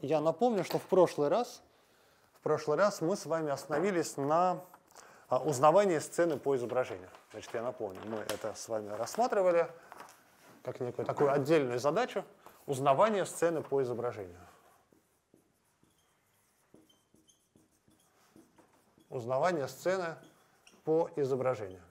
я напомню, что в прошлый раз мы с вами остановились на узнавании сцены по изображению. Значит, я напомню, мы это с вами рассматривали как некую такую отдельную задачу узнавания сцены по изображению. Узнавание сцены по изображению.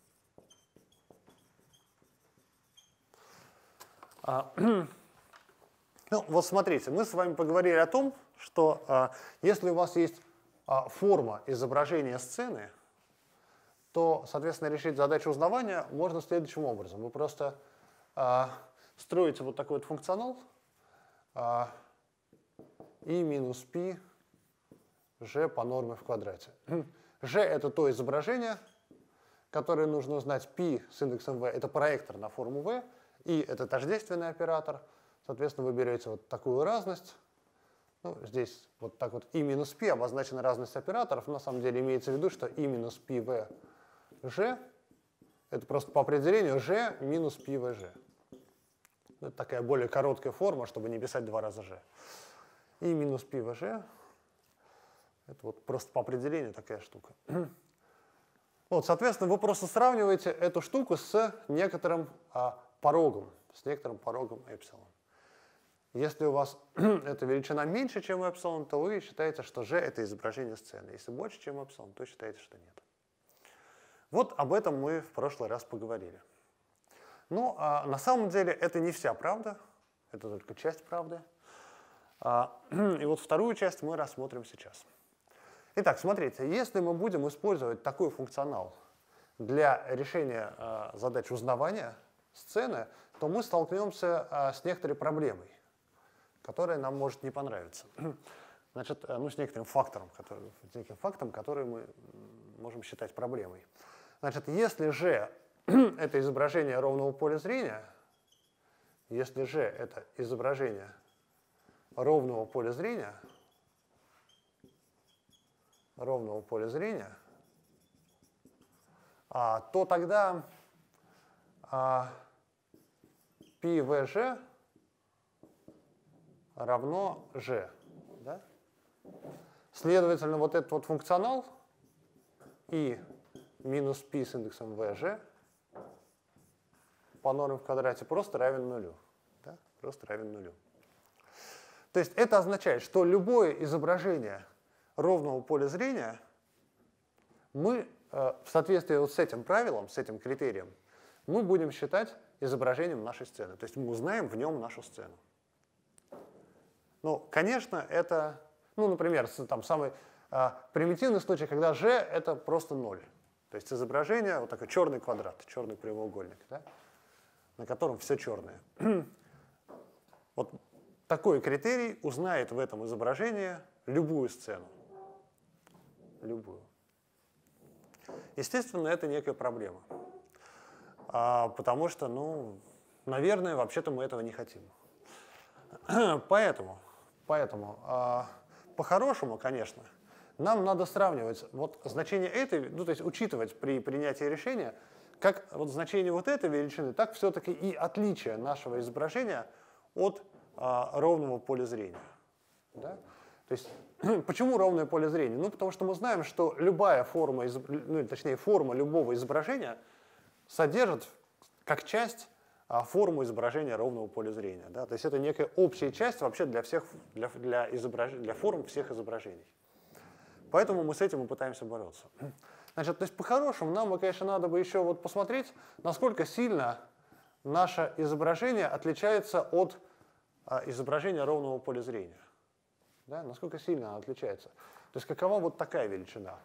Ну, вот смотрите, мы с вами поговорили о том, что если у вас есть форма изображения сцены, то, соответственно, решить задачу узнавания можно следующим образом. Вы просто строите вот такой вот функционал i минус π g по норме в квадрате. G — это то изображение, которое нужно узнать. Π с индексом v — это проектор на форму v, и это тождественный оператор. Соответственно, вы берете вот такую разность. Ну, здесь вот так вот i минус π обозначена разность операторов. На самом деле имеется в виду, что i минус π v g — это просто по определению g минус π v g. Это такая более короткая форма, чтобы не писать два раза g. i минус π v g — это вот просто по определению такая штука. Вот, соответственно, вы просто сравниваете эту штуку с некоторым порогом, эпсилон. Если у вас эта величина меньше, чем эпсилон, то вы считаете, что g — это изображение сцены. Если больше, чем эпсилон, то считаете, что нет. Вот об этом мы в прошлый раз поговорили. Но на самом деле это не вся правда, это только часть правды. И вот вторую часть мы рассмотрим сейчас. Итак, смотрите, если мы будем использовать такой функционал для решения задач узнавания сцены, то мы столкнемся с некоторой проблемой, которая нам может не понравиться. Значит, ну, с некоторым фактором, который мы можем считать проблемой. Значит, если g — это изображение ровного поля зрения, то тогда πvg равно g. Да? Следовательно, вот этот вот функционал i минус π с индексом vg по норме в квадрате просто равен нулю. Да? Просто равен нулю. То есть это означает, что любое изображение ровного поля зрения мы в соответствии вот с этим правилом, с этим критерием, мы будем считать изображением нашей сцены. То есть мы узнаем в нем нашу сцену. Ну, конечно, это, ну, например, там самый примитивный случай, когда g — это просто 0. То есть изображение, вот такой черный квадрат, черный прямоугольник, да, на котором все черное. Вот такой критерий узнает в этом изображении любую сцену. Любую. Естественно, это некая проблема. Потому что, ну, наверное, вообще-то мы этого не хотим. Поэтому по-хорошему, конечно, нам надо сравнивать вот значение этой, ну, то есть учитывать при принятии решения, как вот значение вот этой величины, так все-таки и отличие нашего изображения от ровного поля зрения. Да? То есть, почему ровное поле зрения? Ну, потому что мы знаем, что любая форма, ну, точнее, форма любого изображения содержит как часть форму изображения ровного поля зрения. Да? То есть это некая общая часть вообще для форм всех изображений. Поэтому мы с этим и пытаемся бороться. Значит, то есть по-хорошему нам, конечно, надо бы еще вот посмотреть, насколько сильно наше изображение отличается от изображения ровного поля зрения. Да? Насколько сильно оно отличается. То есть какова вот такая величина?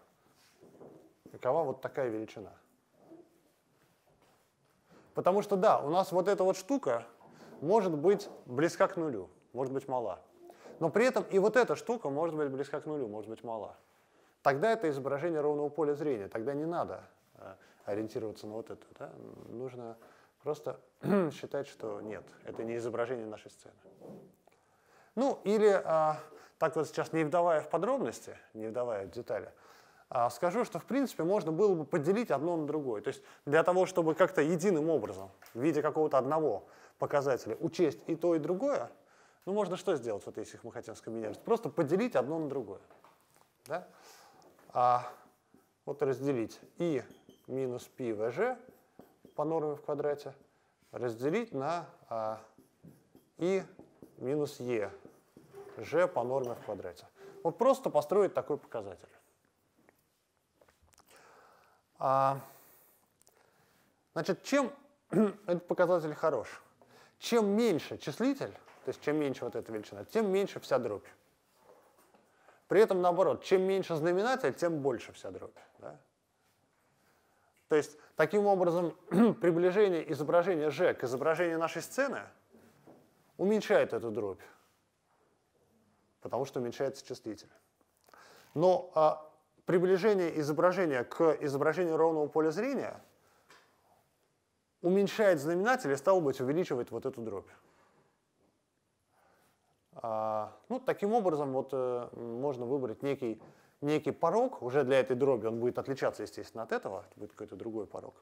Потому что, да, у нас вот эта вот штука может быть близка к нулю, может быть мала. Но при этом и вот эта штука может быть близка к нулю, может быть мала. Тогда это изображение ровного поля зрения, тогда не надо ориентироваться на вот это. Да? Нужно просто считать, что нет, это не изображение нашей сцены. Ну, или, так вот сейчас не вдавая в подробности, не вдавая в детали, скажу, что в принципе можно было бы поделить одно на другое. То есть для того, чтобы как-то единым образом, в виде какого-то одного показателя, учесть и то, и другое, Ну, можно что сделать, вот если их мы хотим скомбинировать? Просто поделить одно на другое. Да? Вот разделить и минус π в по норме в квадрате разделить на и минус е g по норме в квадрате. Вот просто построить такой показатель. Значит, чем этот показатель хорош? Чем меньше числитель, то есть чем меньше вот эта величина, тем меньше вся дробь. При этом наоборот, чем меньше знаменатель, тем больше вся дробь. Да? То есть таким образом приближение изображения g к изображению нашей сцены уменьшает эту дробь, потому что уменьшается числитель. Но приближение изображения к изображению ровного поля зрения уменьшает знаменатель и, стало быть, увеличивает вот эту дробь. Ну, таким образом, вот, можно выбрать некий порог. Уже для этой дроби он будет отличаться, естественно, от этого. Это будет какой-то другой порог.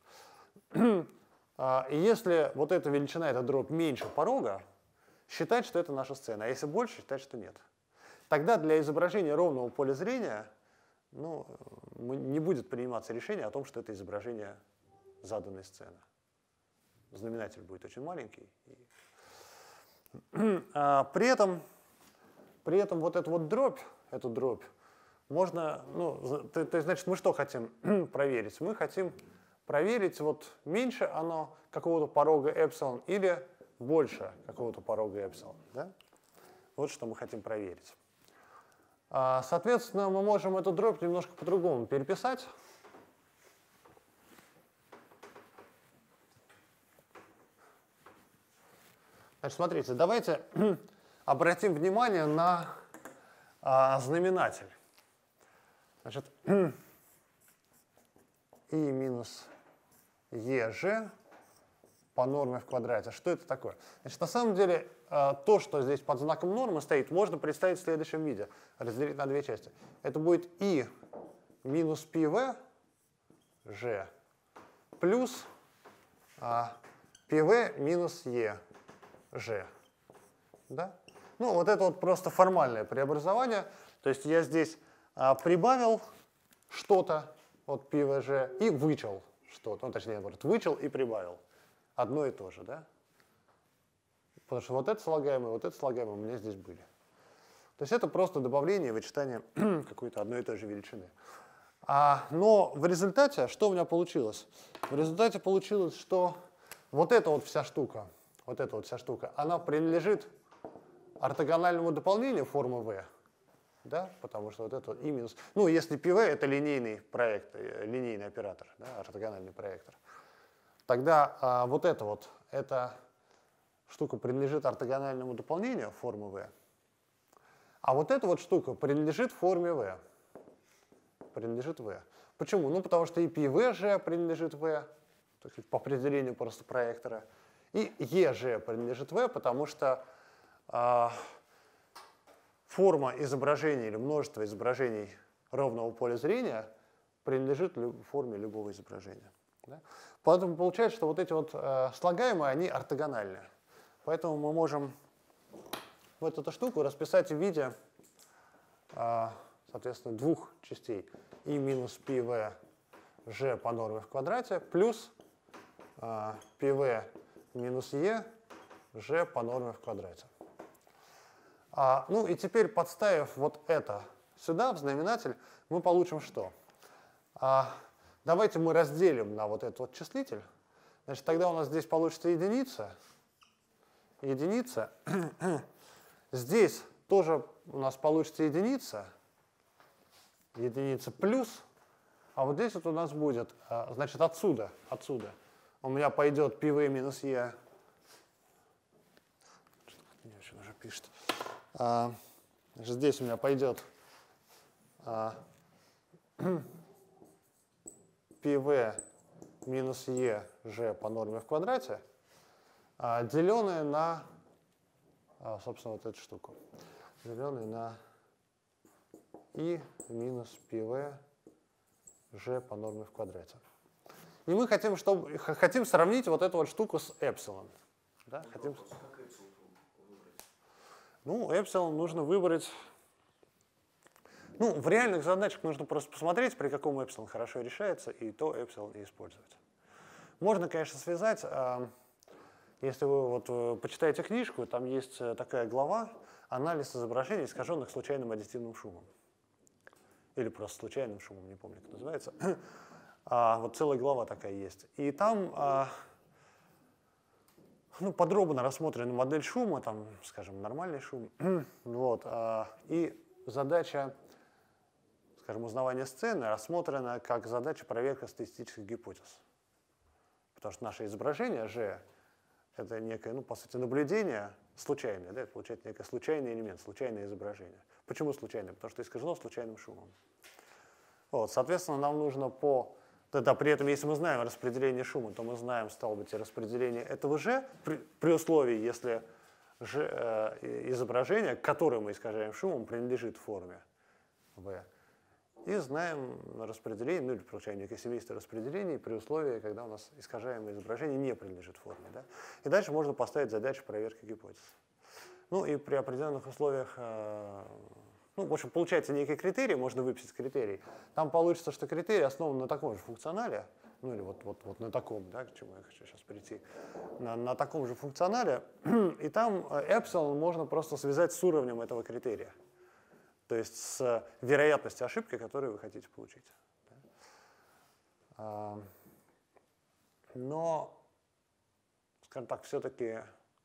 И если вот эта величина, эта дробь меньше порога, считать, что это наша сцена. А если больше, считать, что нет. Тогда для изображения ровного поля зрения не будет приниматься решение о том, что это изображение заданной сцены. Знаменатель будет очень маленький. При этом вот эту дробь можно, то есть, значит, мы что хотим проверить? Мы хотим проверить, вот меньше оно какого-то порога эпсилон или больше какого-то порога эпсилон. Да? Вот что мы хотим проверить. Соответственно, мы можем эту дробь немножко по-другому переписать. Значит, смотрите, давайте обратим внимание на знаменатель. Значит, и минус еж по норме в квадрате. Что это такое? Значит, на самом деле, то, что здесь под знаком нормы стоит, можно представить в следующем виде. Разделить на две части. Это будет и минус π в g плюс π в минус е g. Да? Ну, вот это вот просто формальное преобразование. То есть я здесь прибавил что-то от π в g и вычел что-то. Ну, точнее, наоборот, вычел и прибавил. Одно и то же, да? Потому что вот это слагаемое у меня здесь были. То есть это просто добавление и вычитание какой-то одной и той же величины. Но в результате, что у меня получилось? В результате получилось, что вот эта вот вся штука, она принадлежит ортогональному дополнению формы v, да? Потому что вот это вот и минус. Ну, если π v это линейный проект, линейный оператор, да? Ортогональный проектор, тогда вот эта штука принадлежит ортогональному дополнению формы v, а вот эта вот штука принадлежит форме v. Принадлежит v. Почему? Ну, потому что и π v g принадлежит v, то есть по определению просто проектора, и EG принадлежит v, потому что форма изображения или множество изображений ровного поля зрения принадлежит форме любого изображения. Да? Поэтому получается, что вот эти вот слагаемые, они ортогональны. Поэтому мы можем вот эту штуку расписать в виде, соответственно, двух частей. И минус π в g по норме в квадрате плюс π в минус e g по норме в квадрате. Ну и теперь, подставив вот это сюда, в знаменатель, мы получим что? Давайте мы разделим на вот этот вот числитель. Значит, тогда у нас здесь получится единица. Единица. Здесь тоже у нас получится единица. Единица плюс. А вот здесь вот у нас будет, значит, отсюда у меня пойдет π в минус e. Не очень уже пишет. Значит, здесь у меня пойдет π в минус e g по норме в квадрате, деленное на, собственно, вот эту штуку. Деленное на и минус π в g по норме в квадрате. И мы хотим сравнить вот эту вот штуку с эпсилон. Да? Ну, эпсилон нужно выбрать. Ну, в реальных задачах нужно просто посмотреть, при каком эпсилон хорошо решается, и то эпсилон и использовать. Можно, конечно, связать, если вы вот почитаете книжку, там есть такая глава «Анализ изображений, искаженных случайным аддитивным шумом». Или просто случайным шумом, не помню, как называется. Вот целая глава такая есть. И там подробно рассмотрена модель шума, там, скажем, нормальный шум. Вот, и задача, скажем, узнавания сцены рассмотрена как задача проверки статистических гипотез. Потому что наше изображение же это некое, по сути, наблюдение случайное, да, это получается некий случайный элемент, случайное изображение. Почему случайное? Потому что искажено случайным шумом. Вот, соответственно, нам нужно при этом, если мы знаем распределение шума, то мы знаем, стало быть, и распределение этого же, при условии, если изображение, которое мы искажаем шумом, принадлежит форме V. И знаем распределение, или получаем некое семейство распределений при условии, когда у нас искажаемое изображение не принадлежит форме. Да? И дальше можно поставить задачу проверки гипотез. Ну и при определенных условиях, в общем, получается некий критерий, можно выписать критерий. Там получится, что критерий основан на таком же функционале, ну или вот на таком, да, к чему я хочу сейчас прийти, на таком же функционале, и там эпсилон можно просто связать с уровнем этого критерия. То есть с вероятностью ошибки, которую вы хотите получить. Но, скажем так, все-таки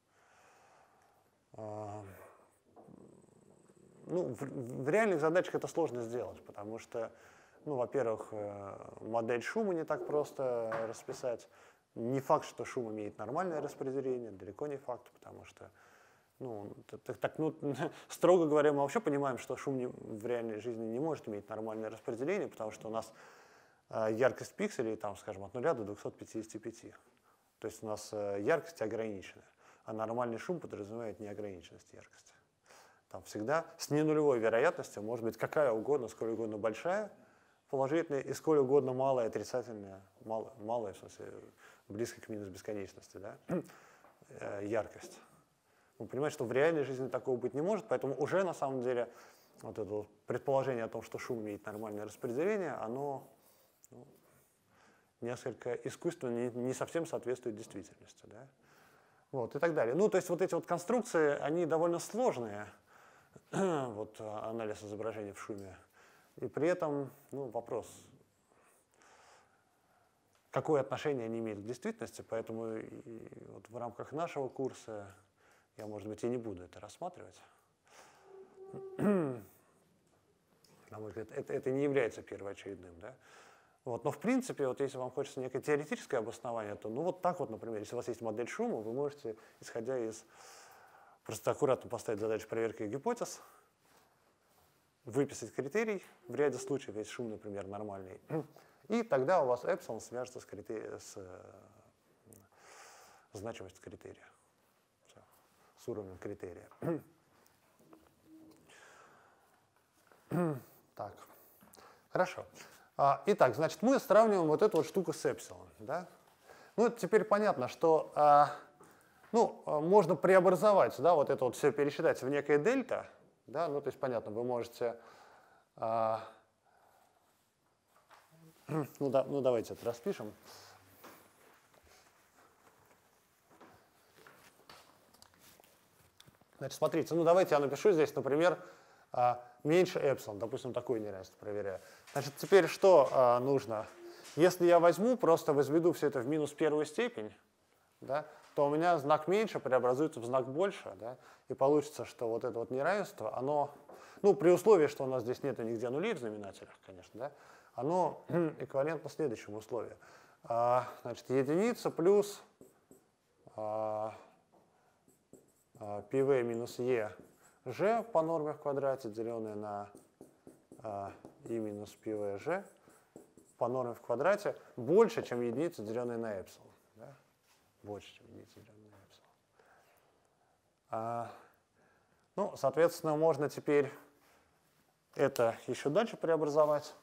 в реальных задачах это сложно сделать, потому что, во-первых, модель шума не так просто расписать. Не факт, что шум имеет нормальное распределение, далеко не факт, потому что строго говоря, мы вообще понимаем, что шум в реальной жизни не может иметь нормальное распределение, потому что у нас яркость пикселей, там, скажем, от 0 до 255. То есть у нас яркость ограниченная, а нормальный шум подразумевает неограниченность яркости. Там всегда с ненулевой вероятностью может быть какая угодно, сколь угодно большая положительная и сколь угодно малая отрицательная, малая в смысле близко к минус бесконечности, да, яркость. Вы понимаете, что в реальной жизни такого быть не может, поэтому уже на самом деле вот это вот предположение о том, что шум имеет нормальное распределение, оно несколько искусственно не совсем соответствует действительности. Да? Вот, и так далее. То есть вот эти вот конструкции, они довольно сложные, вот анализ изображения в шуме. И при этом вопрос, какое отношение они имеют к действительности, поэтому вот в рамках нашего курса я, может быть, и не буду это рассматривать. На мой взгляд, это не является первоочередным. Да? Вот, но в принципе, вот если вам хочется некое теоретическое обоснование, то вот так вот, например, если у вас есть модель шума, вы можете, исходя из... Просто аккуратно поставить задачу проверки гипотез, выписать критерий, в ряде случаев, если шум, например, нормальный, и тогда у вас эпсилон свяжется с значимостью критерия, с уровнем критерия. Так, хорошо. Итак, значит, мы сравниваем вот эту вот штуку с эпсилон. Да? Теперь понятно, что можно преобразовать, да, вот это вот все пересчитать в некое дельта. Да? То есть, понятно, вы можете... давайте это распишем. Значит, смотрите, давайте я напишу здесь, например, меньше эпсилон, допустим, такое неравенство проверяю. Значит, теперь что нужно? Если я просто возведу все это в минус первую степень, да, то у меня знак меньше преобразуется в знак больше, да, и получится, что вот это вот неравенство, оно, при условии, что у нас здесь нет нигде нулей в знаменателях, конечно, да, оно эквивалентно следующему условию. Значит, единица плюс pv минус e g по норме в квадрате, деленное на и минус pv g по норме в квадрате, больше, чем единица, деленная на эпсилон. Да? Больше, чем единица, деленная на эпсилон. Соответственно, можно теперь это еще дальше преобразовать.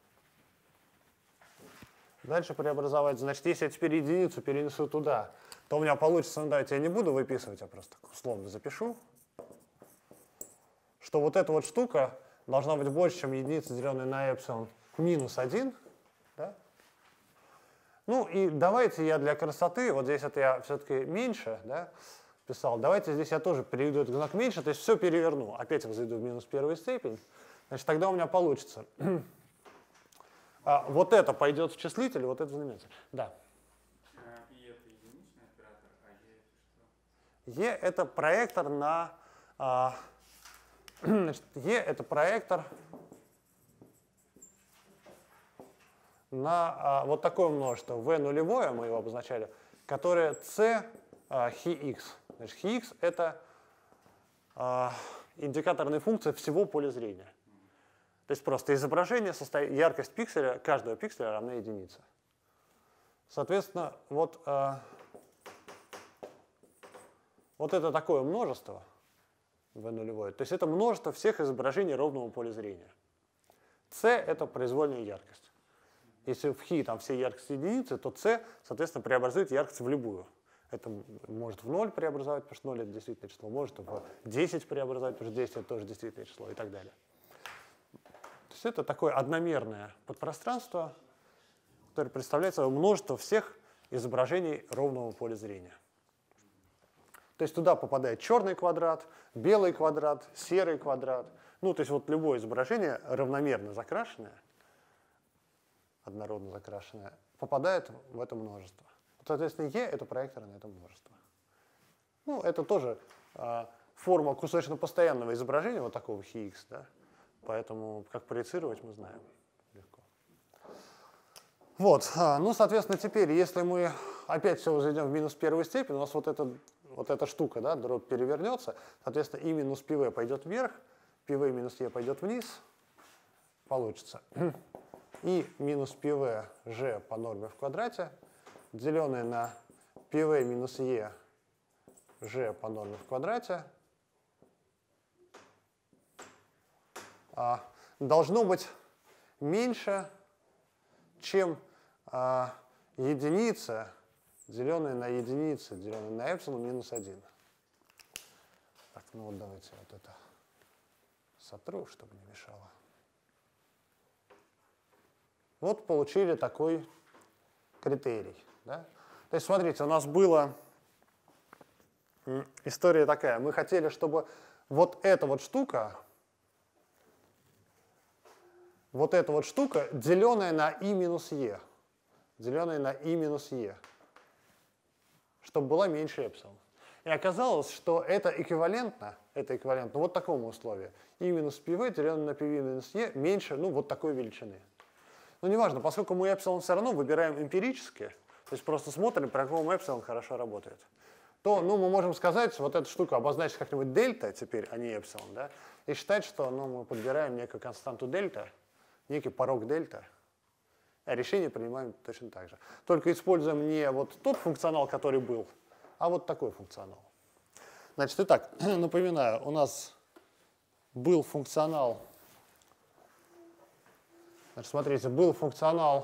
Дальше преобразовать. Значит, если я теперь единицу перенесу туда, то у меня получится, ну давайте я не буду выписывать, я просто условно запишу, что вот эта вот штука должна быть больше, чем единица, деленная на эпсилон минус 1. Да? Ну и давайте я для красоты, вот здесь это я все-таки меньше, да, писал, давайте здесь я тоже переведу этот знак меньше, то есть все переверну. Опять возведу в минус первую степень. Значит, тогда у меня получится. Вот это пойдет в числитель, вот это в знаменатель. Да. И это единичный оператор, а Е это что? Е это проектор на... значит, Е это проектор на вот такое множество v нулевое, мы его обозначали, которое c χx. Значит, χx это индикаторная функция всего поля зрения. То есть просто изображение состоит, яркость пикселя, каждого пикселя равна единице. Соответственно, вот это такое множество v нулевое. То есть это множество всех изображений ровного поля зрения. c это произвольная яркость. Если в χ там все яркости единицы, то c, соответственно, преобразует яркость в любую. Это может в 0 преобразовать, потому что 0 это действительное число, может в 10 преобразовать, потому что 10 это тоже действительное число и так далее. То есть это такое одномерное подпространство, которое представляет собой множество всех изображений ровного поля зрения. То есть туда попадает черный квадрат, белый квадрат, серый квадрат. Ну, то есть вот любое изображение равномерно закрашенное, однородно закрашенное, попадает в это множество. Соответственно, Е это проектор на это множество. Ну, это тоже форма кусочно постоянного изображения, вот такого χx, да? Поэтому как проецировать мы знаем легко. Вот, ну, соответственно, теперь, если мы опять все возведем в минус первую степень, у нас вот эта штука, да, дробь перевернется, соответственно, и минус πv пойдет вверх, πv минус e пойдет вниз, получится. И минус πv g по норме в квадрате, деленное на πv минус e g по норме в квадрате, должно быть меньше, чем единица, деленная на единицу, деленная на эпсилон минус 1. Так, ну вот давайте вот это сотру, чтобы не мешало. Вот получили такой критерий. Да? То есть, смотрите, у нас была история такая. Мы хотели, чтобы вот эта вот штука, деленная на i минус e, деленная на i минус e, чтобы была меньше эпсилон. И оказалось, что это эквивалентно вот такому условию. i минус pv, деленное на pv минус e, меньше, ну, вот такой величины. Ну, неважно, поскольку мы эпсилон все равно выбираем эмпирически, то есть просто смотрим, при каком эпсилон хорошо работает, то, ну, мы можем сказать, вот эту штуку обозначить как-нибудь дельта теперь, а не эпсилон, да, и считать, что, ну, мы подбираем некую константу дельта, некий порог дельта, а решение принимаем точно так же. Только используем не вот тот функционал, который был, а вот такой функционал. Значит, итак, напоминаю, у нас был функционал, значит, смотрите, был функционал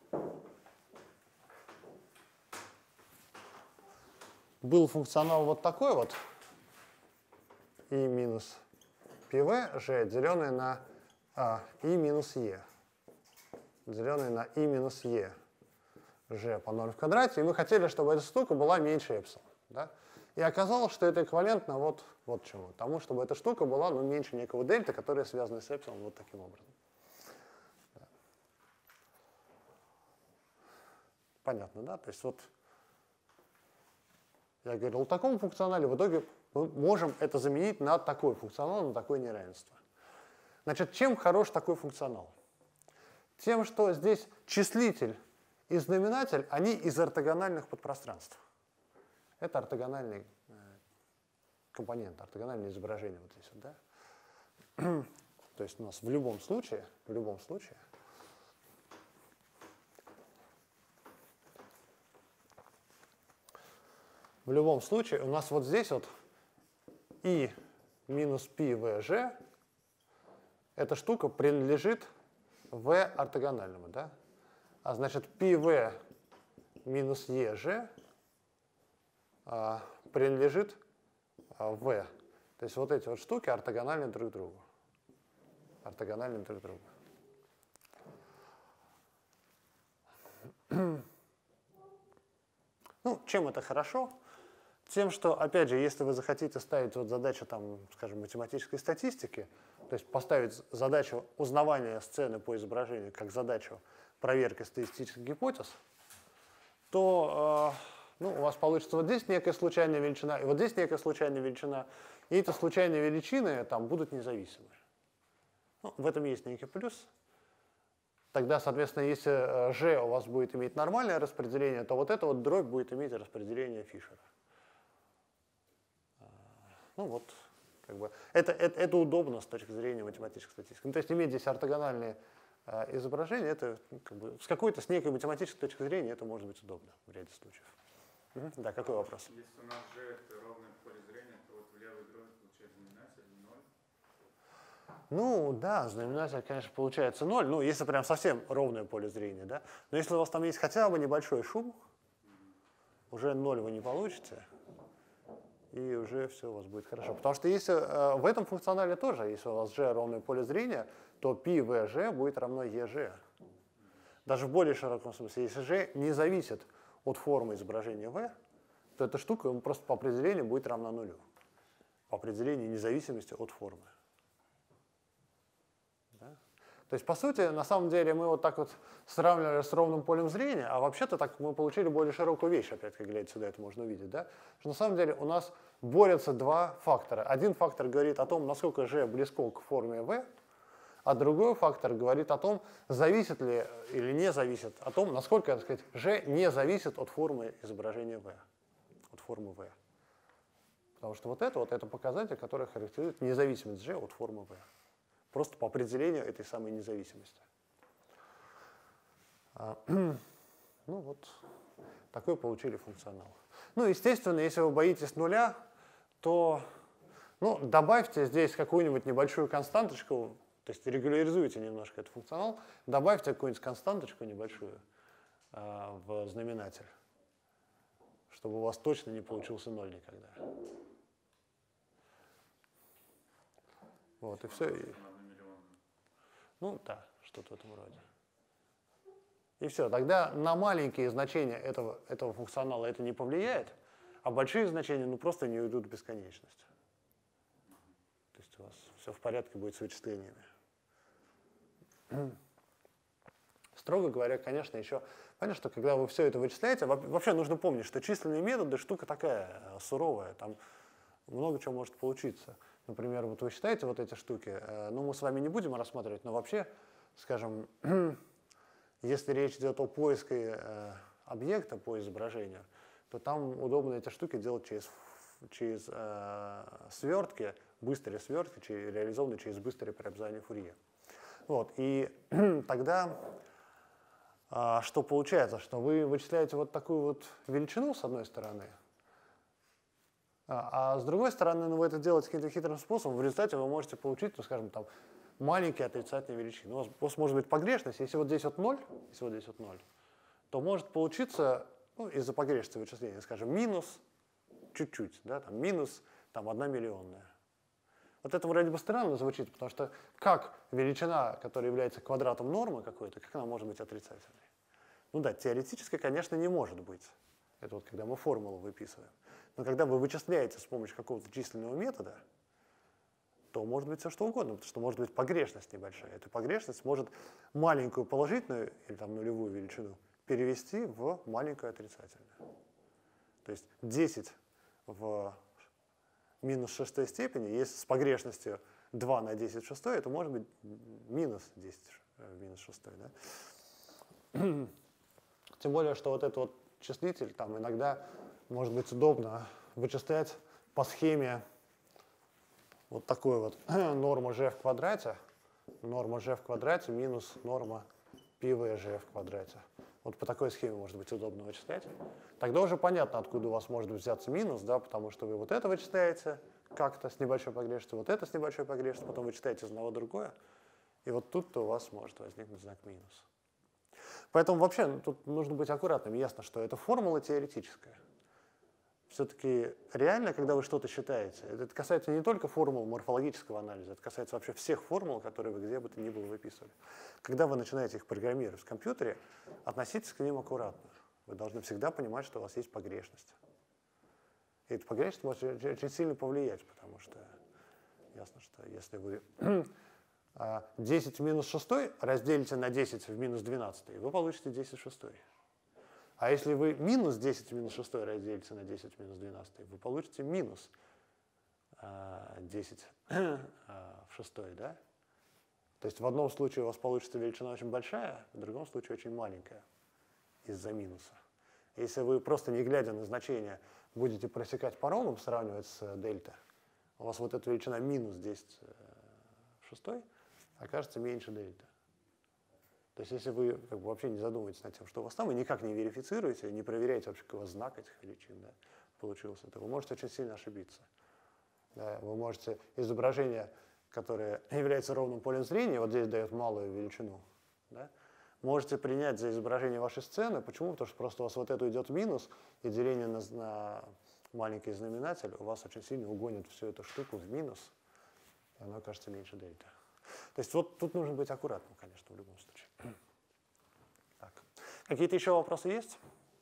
вот такой вот, и минус pv, g, деленное на и минус e, деленное на и минус e, g по норме в квадрате, и мы хотели, чтобы эта штука была меньше эпсилон. Да? И оказалось, что это эквивалентно вот чему. Тому, чтобы эта штука была, ну, меньше некого дельта, которая связана с эпсилон вот таким образом. Да. Понятно, да? То есть вот я говорил о таком функционале, в итоге мы можем это заменить на такой функционал, на такое неравенство. Значит, чем хорош такой функционал? Тем, что здесь числитель и знаменатель, они из ортогональных подпространств. Это ортогональный компонент, ортогональное изображение вот здесь вот, да? То есть у нас в любом случае у нас вот здесь вот и минус π v g, эта штука принадлежит v ортогональному, да? А значит, πv минус e g принадлежит V. То есть вот эти вот штуки ортогональны друг другу. Ортогональны друг другу. Ну, чем это хорошо? Тем, что, опять же, если вы захотите ставить вот задачу, там, скажем, математической статистики, то есть поставить задачу узнавания сцены по изображению как задачу проверки статистических гипотез, то ну, у вас получится вот здесь некая случайная величина, и вот здесь некая случайная величина, и эти случайные величины там будут независимы. Ну, в этом есть некий плюс. Тогда, соответственно, если G у вас будет иметь нормальное распределение, то вот эта вот дробь будет иметь распределение Фишера. Ну вот, как бы, это удобно с точки зрения математической статистики. Ну, то есть иметь здесь ортогональные изображения, это как бы, с некой математической точки зрения это может быть удобно в ряде случаев. Да, какой вопрос? Если у нас G это ровное поле зрения, то вот в левой дроби получается знаменатель 0. Ну да, знаменатель, конечно, получается 0, ну если прям совсем ровное поле зрения, да. Но если у вас там есть хотя бы небольшой шум, уже 0 вы не получите, и уже все у вас будет хорошо. Потому что если в этом функционале тоже, если у вас G ровное поле зрения, то π в G будет равно EG. Даже в более широком смысле, если G не зависит от формы изображения V, то эта штука просто по определению будет равна нулю. По определению независимости от формы. Да? То есть, по сути, на самом деле мы вот так вот сравнивали с ровным полем зрения, а вообще-то так мы получили более широкую вещь, опять, как глядя сюда, это можно увидеть. Да? Что на самом деле у нас борются два фактора. Один фактор говорит о том, насколько G близко к форме V, а другой фактор говорит о том, зависит ли или не зависит, о том, насколько, так сказать, G не зависит от формы изображения V, от формы V. Потому что вот это показатель, который характеризует независимость G от формы V. Просто по определению этой самой независимости. Ну вот, такой получили функционал. Ну, естественно, если вы боитесь нуля, то ну, добавьте здесь какую-нибудь небольшую константочку, то есть регуляризуйте немножко этот функционал, добавьте какую-нибудь константочку небольшую в знаменатель, чтобы у вас точно не получился 0 никогда. Вот, и все. Ну да, что-то в этом роде. И все, тогда на маленькие значения этого функционала это не повлияет, а большие значения ну, просто не уйдут в бесконечность. То есть у вас все в порядке будет с вычислениями. Строго говоря, конечно, еще понятно, что когда вы все это вычисляете, вообще нужно помнить, что численные методы штука такая суровая, там много чего может получиться. Например, вот вы считаете вот эти штуки, ну мы с вами не будем рассматривать, но вообще, скажем, если речь идет о поиске объекта по изображению, то там удобно эти штуки делать через свертки, быстрые свертки, реализованные через быстрое преобразование Фурье. Вот, и тогда что получается? Что вы вычисляете вот такую вот величину с одной стороны, а с другой стороны, ну, вы это делаете каким-то хитрым способом, в результате вы можете получить, ну, скажем, там, маленькие отрицательные величины. У вас может быть погрешность, если вот здесь вот 0, то может получиться, ну, из-за погрешности вычисления, скажем, минус чуть-чуть, да, там, минус там, 1 миллионная. Вот это вроде бы странно звучит, потому что как величина, которая является квадратом нормы какой-то, как она может быть отрицательной? Ну да, теоретически, конечно, не может быть. Это вот когда мы формулу выписываем. Но когда вы вычисляете с помощью какого-то численного метода, то может быть все что угодно, потому что может быть погрешность небольшая. Эта погрешность может маленькую положительную или там нулевую величину перевести в маленькую отрицательную. То есть 10 в минус шестой степени, если с погрешностью 2 на 10 в шестой, это может быть минус 10 в минус шестой. Да? Тем более, что вот этот вот числитель там иногда может быть удобно вычислять по схеме вот такой вот норма g в квадрате минус норма π в g в квадрате. Вот по такой схеме может быть удобно вычислять. Тогда уже понятно, откуда у вас может взяться минус, да, потому что вы вот это вычисляете как-то с небольшой погрешностью, вот это с небольшой погрешностью, потом вычитаете из одного другое, и вот тут-то у вас может возникнуть знак минус. Поэтому вообще тут нужно быть аккуратным. Ясно, что это формула теоретическая. все-таки реально, когда вы что-то считаете, это касается не только формул морфологического анализа, это касается вообще всех формул, которые вы где бы то ни было выписывали. Когда вы начинаете их программировать в компьютере, относитесь к ним аккуратно. Вы должны всегда понимать, что у вас есть погрешность. И эта погрешность может очень сильно повлиять, потому что ясно, что если вы 10 в минус 6 разделите на 10 в минус 12, вы получите 10 в 6. А если вы минус 10 в минус 6 разделите на 10 в минус 12, вы получите минус 10 в 6. Да? То есть в одном случае у вас получится величина очень большая, в другом случае очень маленькая из-за минуса. Если вы просто не глядя на значение будете просекать по ромам, сравнивать с дельта, у вас вот эта величина минус 10 в 6 окажется меньше дельта. То есть если вы как бы вообще не задумываетесь над тем, что у вас там, и никак не верифицируете, не проверяете вообще, какой у вас знак этих величин, да, получился, то вы можете очень сильно ошибиться. Да, вы можете изображение, которое является ровным полем зрения, вот здесь дает малую величину, да, можете принять за изображение вашей сцены. Почему? Потому что просто у вас вот это идет минус, и деление на маленький знаменатель у вас очень сильно угонит всю эту штуку в минус, и оно окажется меньше дельта. То есть вот тут нужно быть аккуратным, конечно, в любом случае. Так. Какие-то еще вопросы есть?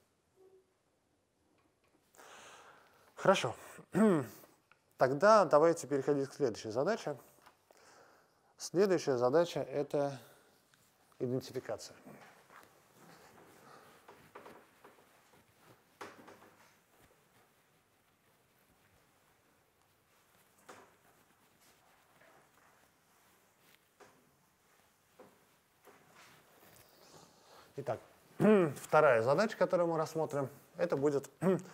Хорошо. Тогда давайте переходить к следующей задаче. Следующая задача – это идентификация. Итак, вторая задача, которую мы рассмотрим, это будет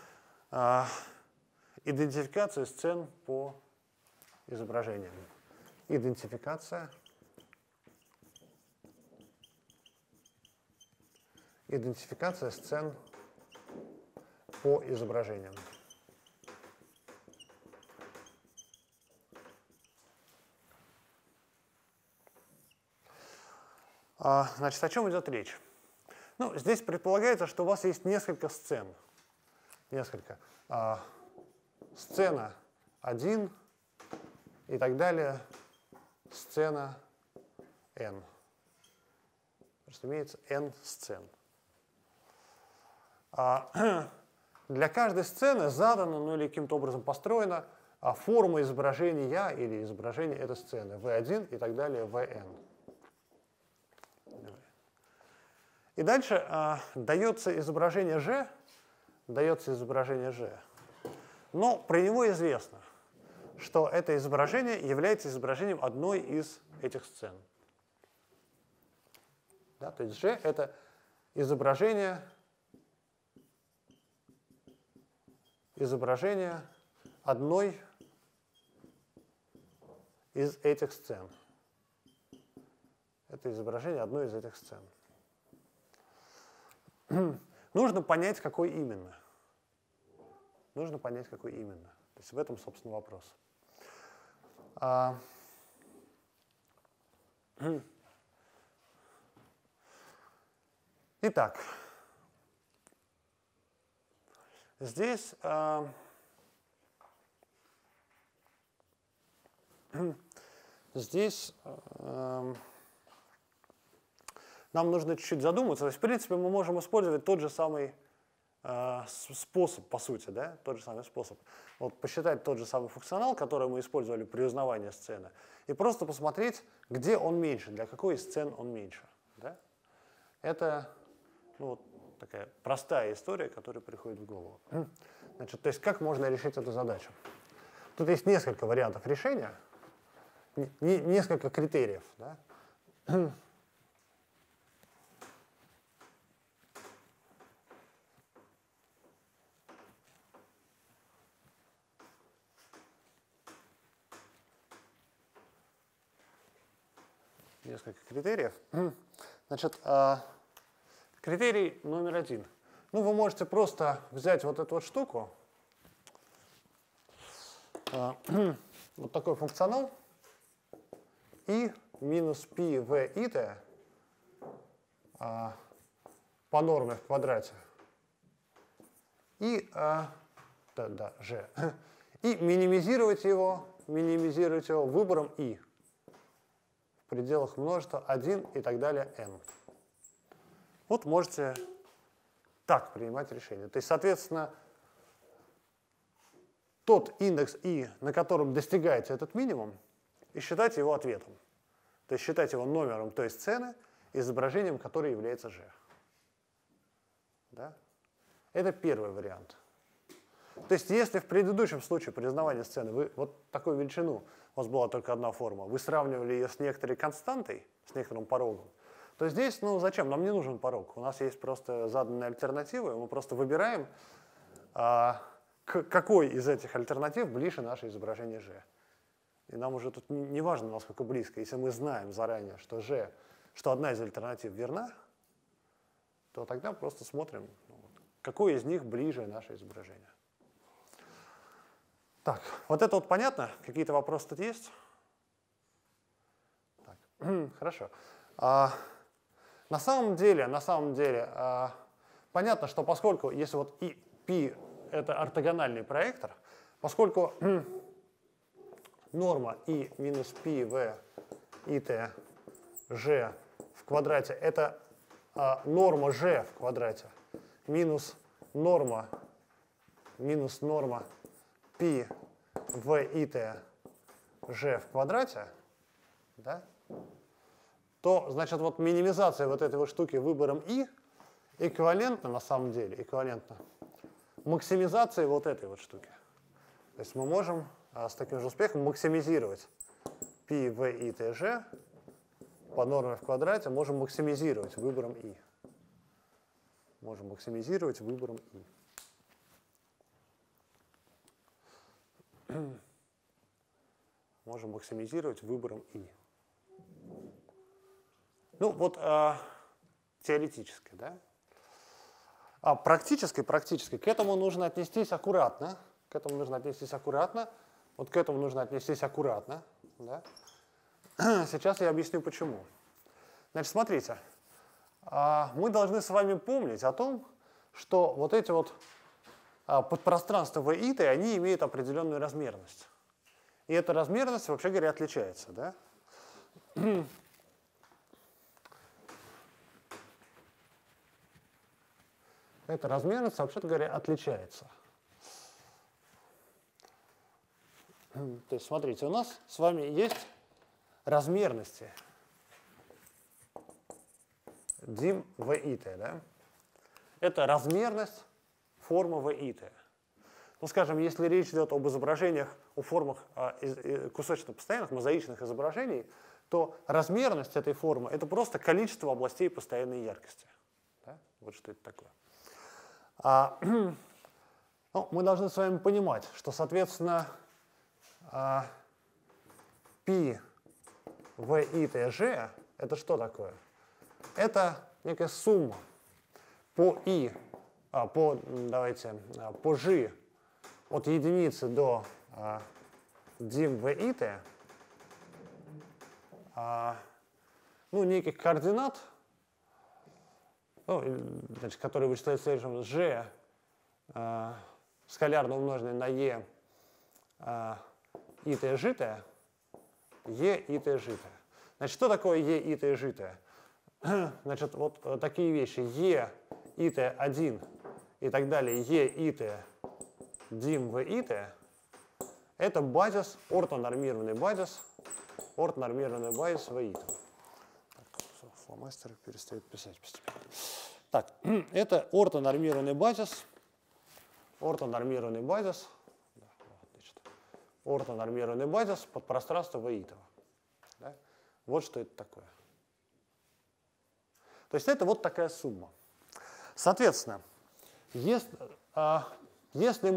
идентификация сцен по изображениям. Идентификация сцен по изображениям. Значит, о чем идет речь? Ну, здесь предполагается, что у вас есть несколько сцен. Сцена 1 и так далее, сцена n. Разумеется, n сцен. Для каждой сцены задана, ну или каким-то образом построена форма изображения или изображения этой сцены, v1 и так далее, vn. И дальше дается изображение G, но про него известно, что это изображение является изображением одной из этих сцен. Да, то есть G — это изображение одной из этих сцен. Это изображение одной из этих сцен. Нужно понять, какой именно. То есть в этом, собственно, вопрос. Итак, здесь нам нужно чуть-чуть задуматься. То есть, в принципе, мы можем использовать тот же самый способ, по сути, да? Тот же самый способ. Вот посчитать тот же самый функционал, который мы использовали при узнавании сцены, и просто посмотреть, где он меньше, для какой из сцен он меньше. Да? Это вот такая простая история, которая приходит в голову. Значит, то есть как можно решить эту задачу? Тут есть несколько вариантов решения, несколько критериев. Да? Несколько критериев. Значит, критерий номер 1. Ну, вы можете просто взять вот эту вот штуку, вот такой функционал, и минус π в ит по норме в квадрате, и да, G, и минимизировать его выбором I в пределах множества 1 и так далее n. Вот можете так принимать решение. То есть, соответственно, тот индекс I, на котором достигается этот минимум, и считать его ответом. То есть считать его номером той сцены, изображением которой является G. Да? Это первый вариант. То есть если в предыдущем случае признавания сцены вы вот такую величину, у вас была только одна форма, вы сравнивали ее с некоторой константой, с некоторым порогом, то здесь, ну зачем? Нам не нужен порог. У нас есть просто заданные альтернативы, мы просто выбираем, к какой из этих альтернатив ближе наше изображение G. И нам уже тут не важно, насколько близко. Если мы знаем заранее, что G, что одна из альтернатив верна, то тогда просто смотрим, какое из них ближе наше изображение. Так, вот это вот понятно? Какие-то вопросы тут есть? Так, хорошо. На самом деле, понятно, что поскольку, если вот π это ортогональный проектор, поскольку норма I минус π в it G в квадрате это норма G в квадрате минус норма π в it G в квадрате, да, то, значит, вот минимизация вот этой вот штуки выбором I эквивалентна, на самом деле, эквивалентна максимизации вот этой вот штуки. То есть мы можем с таким же успехом максимизировать π в it G по норме в квадрате, можем максимизировать выбором I. Можем максимизировать выбором I. Можем максимизировать выбором I. Ну вот теоретически, да? А практически к этому нужно отнестись аккуратно. Вот к этому нужно отнестись аккуратно. Да? Сейчас я объясню почему. Значит, смотрите. Мы должны с вами помнить о том, что вот эти вот подпространства в ИТ, они имеют определенную размерность. И эта размерность, вообще говоря, отличается. Да? Эта размерность, вообще-то говоря, отличается. То есть, смотрите, у нас с вами есть размерности dim в it. Да? Это размерность формы в it. Ну, скажем, если речь идет об изображениях, о формах кусочно-постоянных, мозаичных изображений, то размерность этой формы — это просто количество областей постоянной яркости. Да? Вот что это такое. Ну, мы должны с вами понимать, что, соответственно, π в it G — это что такое? Это некая сумма по I, по G от единицы до dim в it, ну, неких координат, ну, значит, которые вычисляются следующим: G скалярно умноженное на E it житое, E it житое. Значит, что такое E it житое? Значит, вот такие вещи: E it 1 и так далее, E it dim в it — это базис, ортонормированный базис в it. Фломастер перестает писать постепенно. Так, это ортонормированный базис, подпространства в it. Да? Вот что это такое. То есть это вот такая сумма. Соответственно, если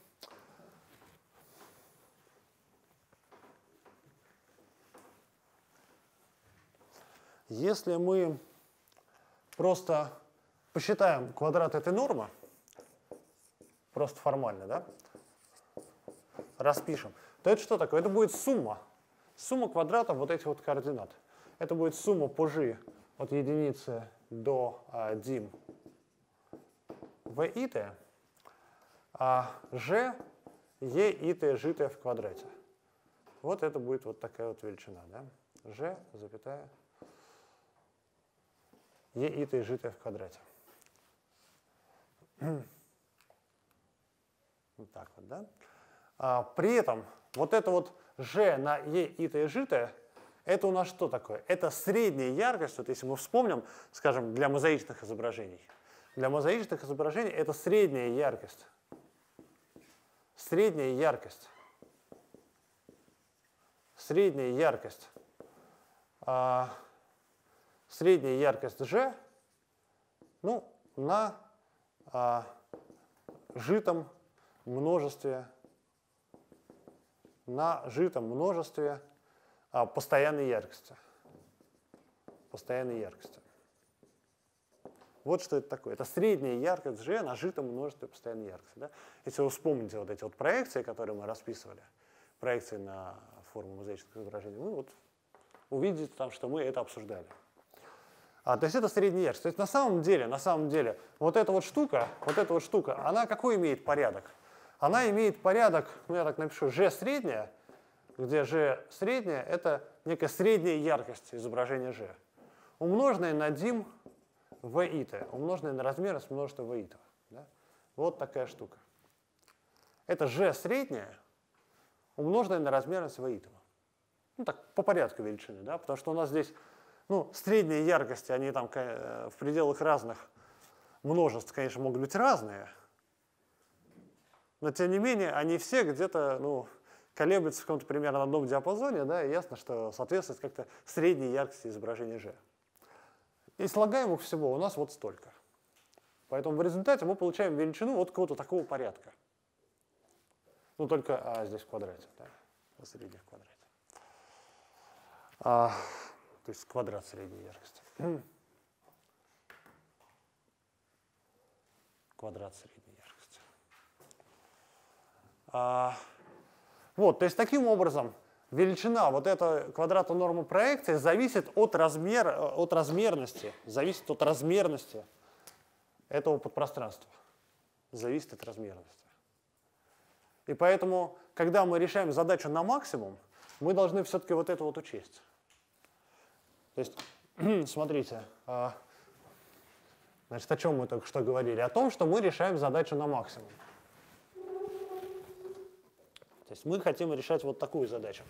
мы просто посчитаем квадрат этой нормы, просто формально, да, распишем, то это что такое? Это будет сумма квадратов вот этих вот координат. Это будет сумма по G от единицы до dim в it g e и t житое в квадрате. Вот это будет вот такая вот величина. Да? g, запятая, e и t житое в квадрате. Вот так вот, да? При этом вот это вот g на e и t житое, это у нас что такое? Это средняя яркость, вот если мы вспомним, скажем, для мозаичных изображений. Для мозаичных изображений это средняя яркость. Средняя яркость. Средняя яркость. Средняя яркость G, ну, на житом множестве постоянной яркости. Постоянной яркости. Вот что это такое. Это средняя яркость G на житом множестве постоянной яркости. Да? Если вы вспомните вот эти вот проекции, которые мы расписывали, проекции на форму мозаичных изображений, вы вот увидите там, что мы это обсуждали. То есть это средняя яркость. То есть на самом деле, вот эта вот штука, она какой имеет порядок? Она имеет порядок, ну я так напишу, G средняя, где G средняя — это некая средняя яркость изображения G, умноженная на дим v и t, умноженная на размерность множества v и t. Да? Вот такая штука. Это G средняя, умноженная на размерность v и t. Ну так, по порядку величины, да? Потому что у нас здесь, ну, средние яркости, они там в пределах разных множеств, конечно, могут быть разные, но тем не менее они все где-то, ну, колеблются в каком-то примерно одном диапазоне, да, и ясно, что соответствует как-то средней яркости изображения G. И слагаемых всего у нас вот столько. Поэтому в результате мы получаем величину вот какого-то такого порядка. Ну, только здесь в квадрате, да, в средних квадрате. То есть квадрат средней яркости. Квадрат средней яркости. Вот, то есть таким образом величина, вот эта квадратная норма проекции зависит от размерности этого подпространства. Зависит от размерности. И поэтому, когда мы решаем задачу на максимум, мы должны все-таки вот это вот учесть. То есть, смотрите, значит, о чем мы только что говорили? О том, что мы решаем задачу на максимум. То есть мы хотим решать вот такую задачу.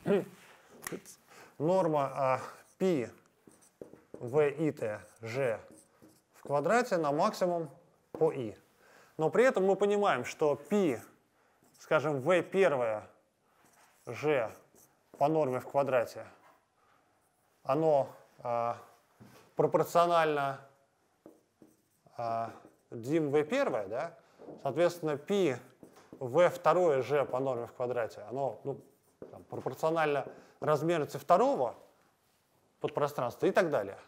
Норма π v и t g в квадрате на максимум по i. Но при этом мы понимаем, что π, скажем, v первое g по норме в квадрате, оно пропорционально дим v первое, да? Соответственно, π v второе g по норме в квадрате, оно пропорционально размерности второго подпространства и так далее.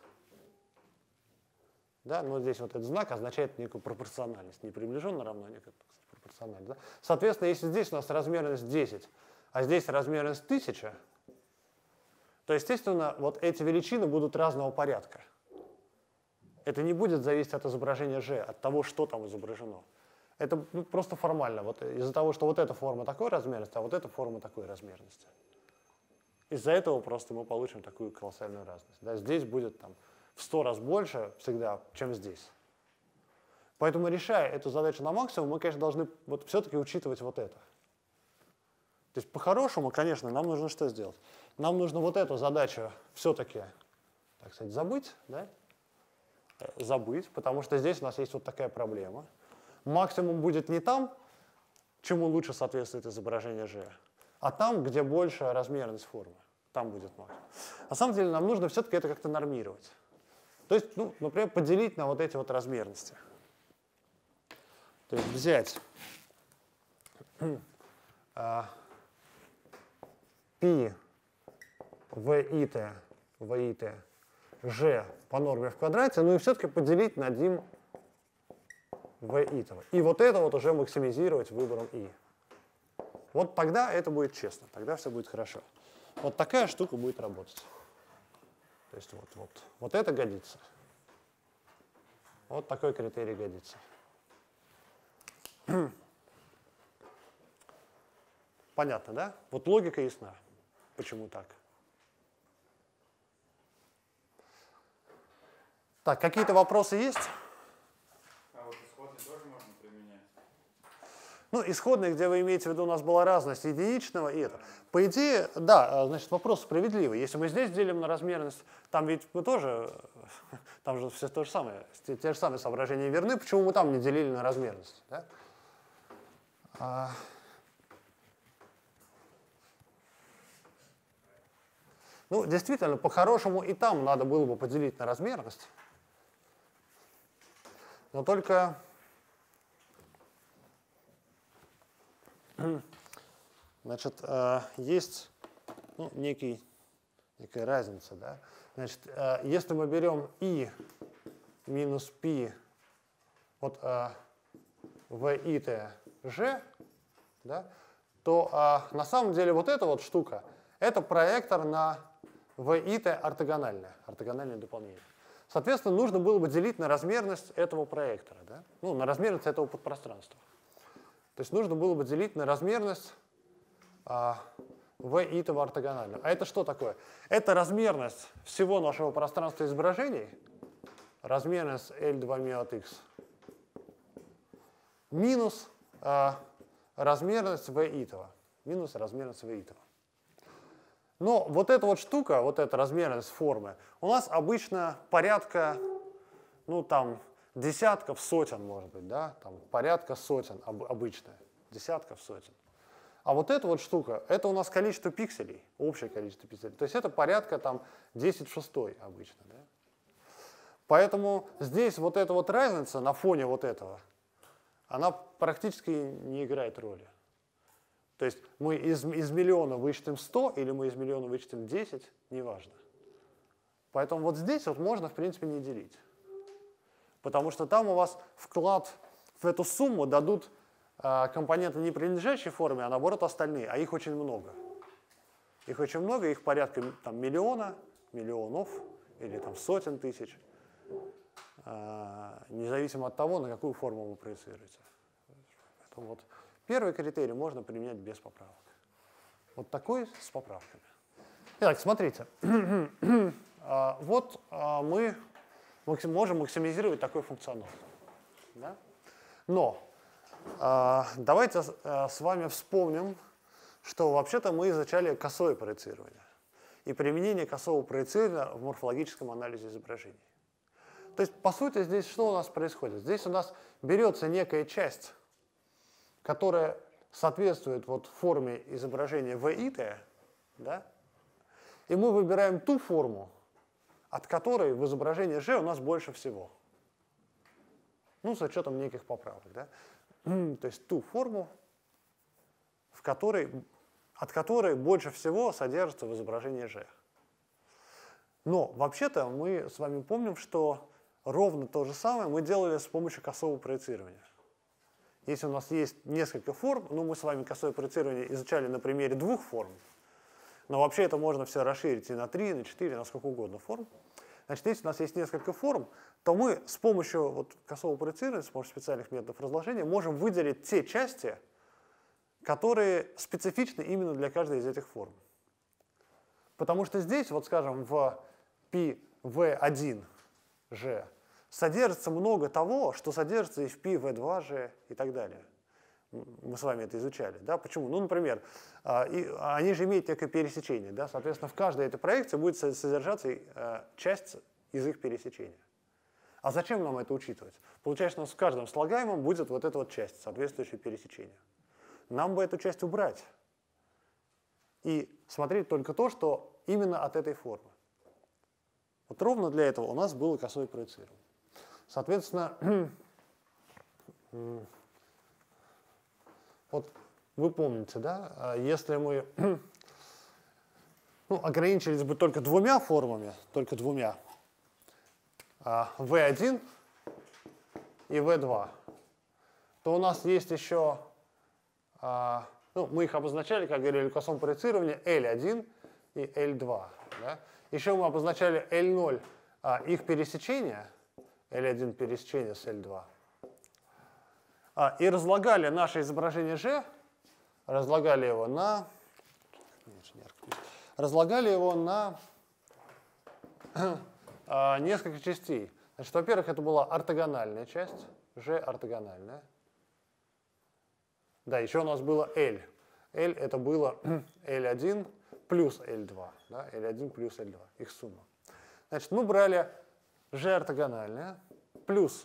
Да? Но здесь вот этот знак означает некую пропорциональность. Не приближенно равно, а некая пропорциональность. Да? Соответственно, если здесь у нас размерность 10, а здесь размерность 1000, то, естественно, вот эти величины будут разного порядка. Это не будет зависеть от изображения G, от того, что там изображено. Это просто формально. Вот из-за того, что вот эта форма такой размерности, а вот эта форма такой размерности. Из-за этого просто мы получим такую колоссальную разность. Да? Здесь будет там, в 100 раз больше всегда, чем здесь. Поэтому, решая эту задачу на максимум, мы, конечно, должны вот все-таки учитывать вот это. То есть, по-хорошему, конечно, нам нужно что сделать? Нам нужно вот эту задачу все-таки, так сказать, забыть, да? Забыть, потому что здесь у нас есть вот такая проблема. Максимум будет не там, чему лучше соответствует изображение G, а там, где больше размерность формы. Там будет максимум. На самом деле нам нужно все-таки это как-то нормировать. То есть, ну, например, поделить на вот эти вот размерности. То есть взять π v и t g по норме в квадрате, ну и все-таки поделить на дим v и t. И вот это вот уже максимизировать выбором i. Вот тогда это будет честно, тогда все будет хорошо. Вот такая штука будет работать. То есть вот это годится. Вот такой критерий годится. Понятно, да? Вот логика ясна. Почему так? Так, какие-то вопросы есть? А вот исходный тоже можно применять? Ну, исходные, где вы имеете в виду, у нас была разность единичного и это. По идее, да, значит, вопрос справедливый. Если мы здесь делим на размерность, там ведь мы тоже, там же все то же самое, те же самые соображения верны, почему мы там не делили на размерность, да? Ну, действительно, по-хорошему и там надо было бы поделить на размерность. Но только значит, есть некая разница. Да? Значит, если мы берем i минус π от v и t g, да, то на самом деле вот эта вот штука, это проектор на v и t ортогональное дополнение. Соответственно, нужно было бы делить на размерность этого проектора, да? Ну, на размерность этого подпространства. То есть нужно было бы делить на размерность v и t ортогонального. А это что такое? Это размерность всего нашего пространства изображений, размерность L2 от x, минус размерность v и t, минус размерность v и t. Но вот эта вот штука, вот эта размерность формы, у нас обычно порядка, ну там, десятков, сотен, может быть, да, там порядка сотен обычно, десятков, сотен. А вот эта вот штука, это у нас количество пикселей, общее количество пикселей. То есть это порядка там 10 в 6 обычно, да. Поэтому здесь вот эта вот разница на фоне вот этого, она практически не играет роли. То есть мы из миллиона вычтем 100 или мы из миллиона вычтем 10, неважно. Поэтому вот здесь вот можно, в принципе, не делить. Потому что там у вас вклад в эту сумму дадут компоненты не принадлежащей форме, а наоборот остальные, а их очень много. Их очень много, их порядка там, миллиона, миллионов или там, сотен тысяч, независимо от того, на какую форму вы проецируете. Поэтому вот первый критерий можно применять без поправок. Вот такой с поправками. Итак, смотрите. Вот мы можем максимизировать такой функционал. Да? Но давайте с вами вспомним, что вообще-то мы изучали косое проецирование и применение косого проецирования в морфологическом анализе изображений. То есть, по сути, здесь что у нас происходит? Здесь у нас берется некая часть, которая соответствует вот форме изображения v и t, да? И мы выбираем ту форму, от которой в изображении g у нас больше всего. Ну, с учетом неких поправок. Да? То есть ту форму, от которой больше всего содержится в изображении g. Но вообще-то мы с вами помним, что ровно то же самое мы делали с помощью косого проецирования. Если у нас есть несколько форм, ну мы с вами косое проецирование изучали на примере двух форм, но вообще это можно все расширить и на 3, и на 4, на сколько угодно форм. Значит, если у нас есть несколько форм, то мы с помощью вот косого проецирования, с помощью специальных методов разложения можем выделить те части, которые специфичны именно для каждой из этих форм. Потому что здесь, вот скажем, в πv1g содержится много того, что содержится и в πv2g и так далее. Мы с вами это изучали. Да? Почему? Ну, например, они же имеют некое пересечение. Да? Соответственно, в каждой этой проекции будет содержаться часть из их пересечения. А зачем нам это учитывать? Получается, у нас в каждом слагаемом будет вот эта вот часть, соответствующее пересечение. Нам бы эту часть убрать и смотреть только то, что именно от этой формы. Вот ровно для этого у нас было косое проецирование. Соответственно, вот вы помните, да, если мы ограничились бы только двумя формами, только двумя, V1 и V2, то у нас есть еще, мы их обозначали, как говорили, в косом проецировании L1 и L2. Да? Еще мы обозначали L0, их пересечение, L1 пересечение с L2, и разлагали наше изображение G разлагали его на несколько частей. Значит, во-первых, это была ортогональная часть, G ортогональная. Да, еще у нас было L. L это было L1 плюс L2. Да, L1 плюс L2, их сумма. Значит, мы брали G ортогональное плюс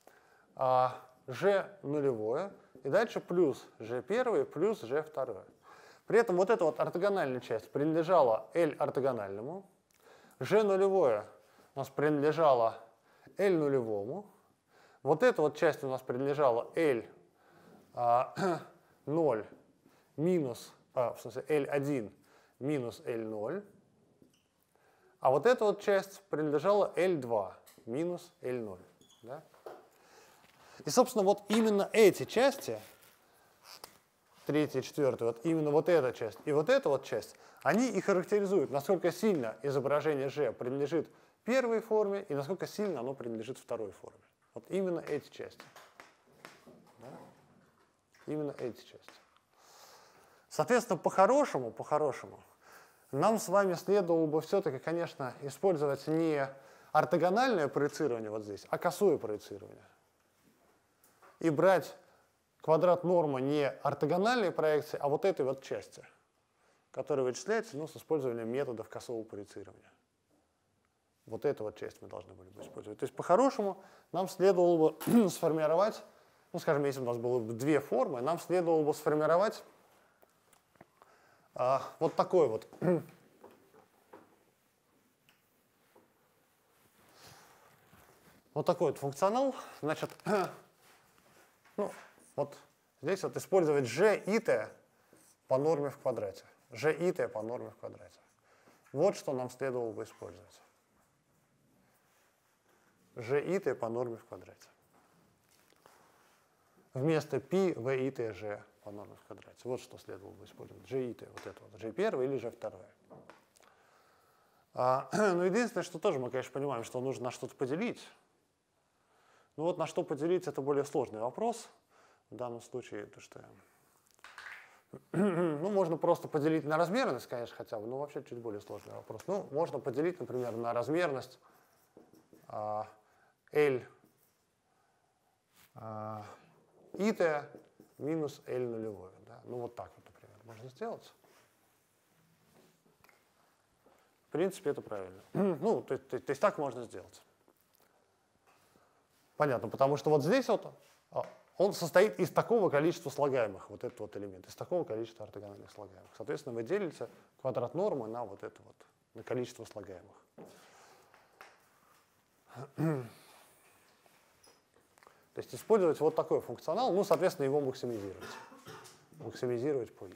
G нулевое, и дальше плюс G первое плюс G второе. При этом вот эта вот ортогональная часть принадлежала L ортогональному, G нулевое у нас принадлежало L нулевому, вот эта вот часть у нас принадлежала L 0 минус, в смысле L1 минус L0, а вот эта вот часть принадлежала L2 минус L0. Да? И, собственно, вот именно эти части, третья и четвертая, вот именно вот эта часть и вот эта вот часть, они и характеризуют, насколько сильно изображение G принадлежит первой форме и насколько сильно оно принадлежит второй форме. Вот именно эти части. Да? Именно эти части. Соответственно, по-хорошему, нам с вами следовало бы все-таки, конечно, использовать не ортогональное проецирование вот здесь, а косое проецирование. И брать квадрат нормы не ортогональной проекции, а вот этой вот части, которая вычисляется с использованием методов косого проецирования. Вот эту вот часть мы должны были бы использовать. То есть, по-хорошему, нам следовало бы сформировать, скажем, если у нас было бы две формы, нам следовало бы сформировать вот такой вот функционал. Значит, вот здесь вот использовать g и t по норме в квадрате. G и t по норме в квадрате. Вот что нам следовало бы использовать. G и t по норме в квадрате. Вместо π, v и t, g по норме в квадрате. Вот что следовало бы использовать. G и t, вот это вот. G первое или G второе. Но единственное, что тоже мы, конечно, понимаем, что нужно на что-то поделить. Но вот на что поделить, это более сложный вопрос. В данном случае, то что можно просто поделить на размерность, конечно, хотя бы, но вообще чуть более сложный вопрос. Можно поделить, например, на размерность L и t минус L нулевое. Да? Вот так вот, например, можно сделать. В принципе, это правильно. То есть так можно сделать. Понятно, потому что вот здесь вот он состоит из такого количества слагаемых, вот этот вот элемент, из такого количества ортогональных слагаемых. Соответственно, вы делите квадрат нормы на вот это вот, на количество слагаемых. То есть использовать вот такой функционал, соответственно, его максимизировать. Максимизировать по i.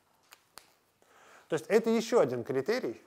То есть это еще один критерий,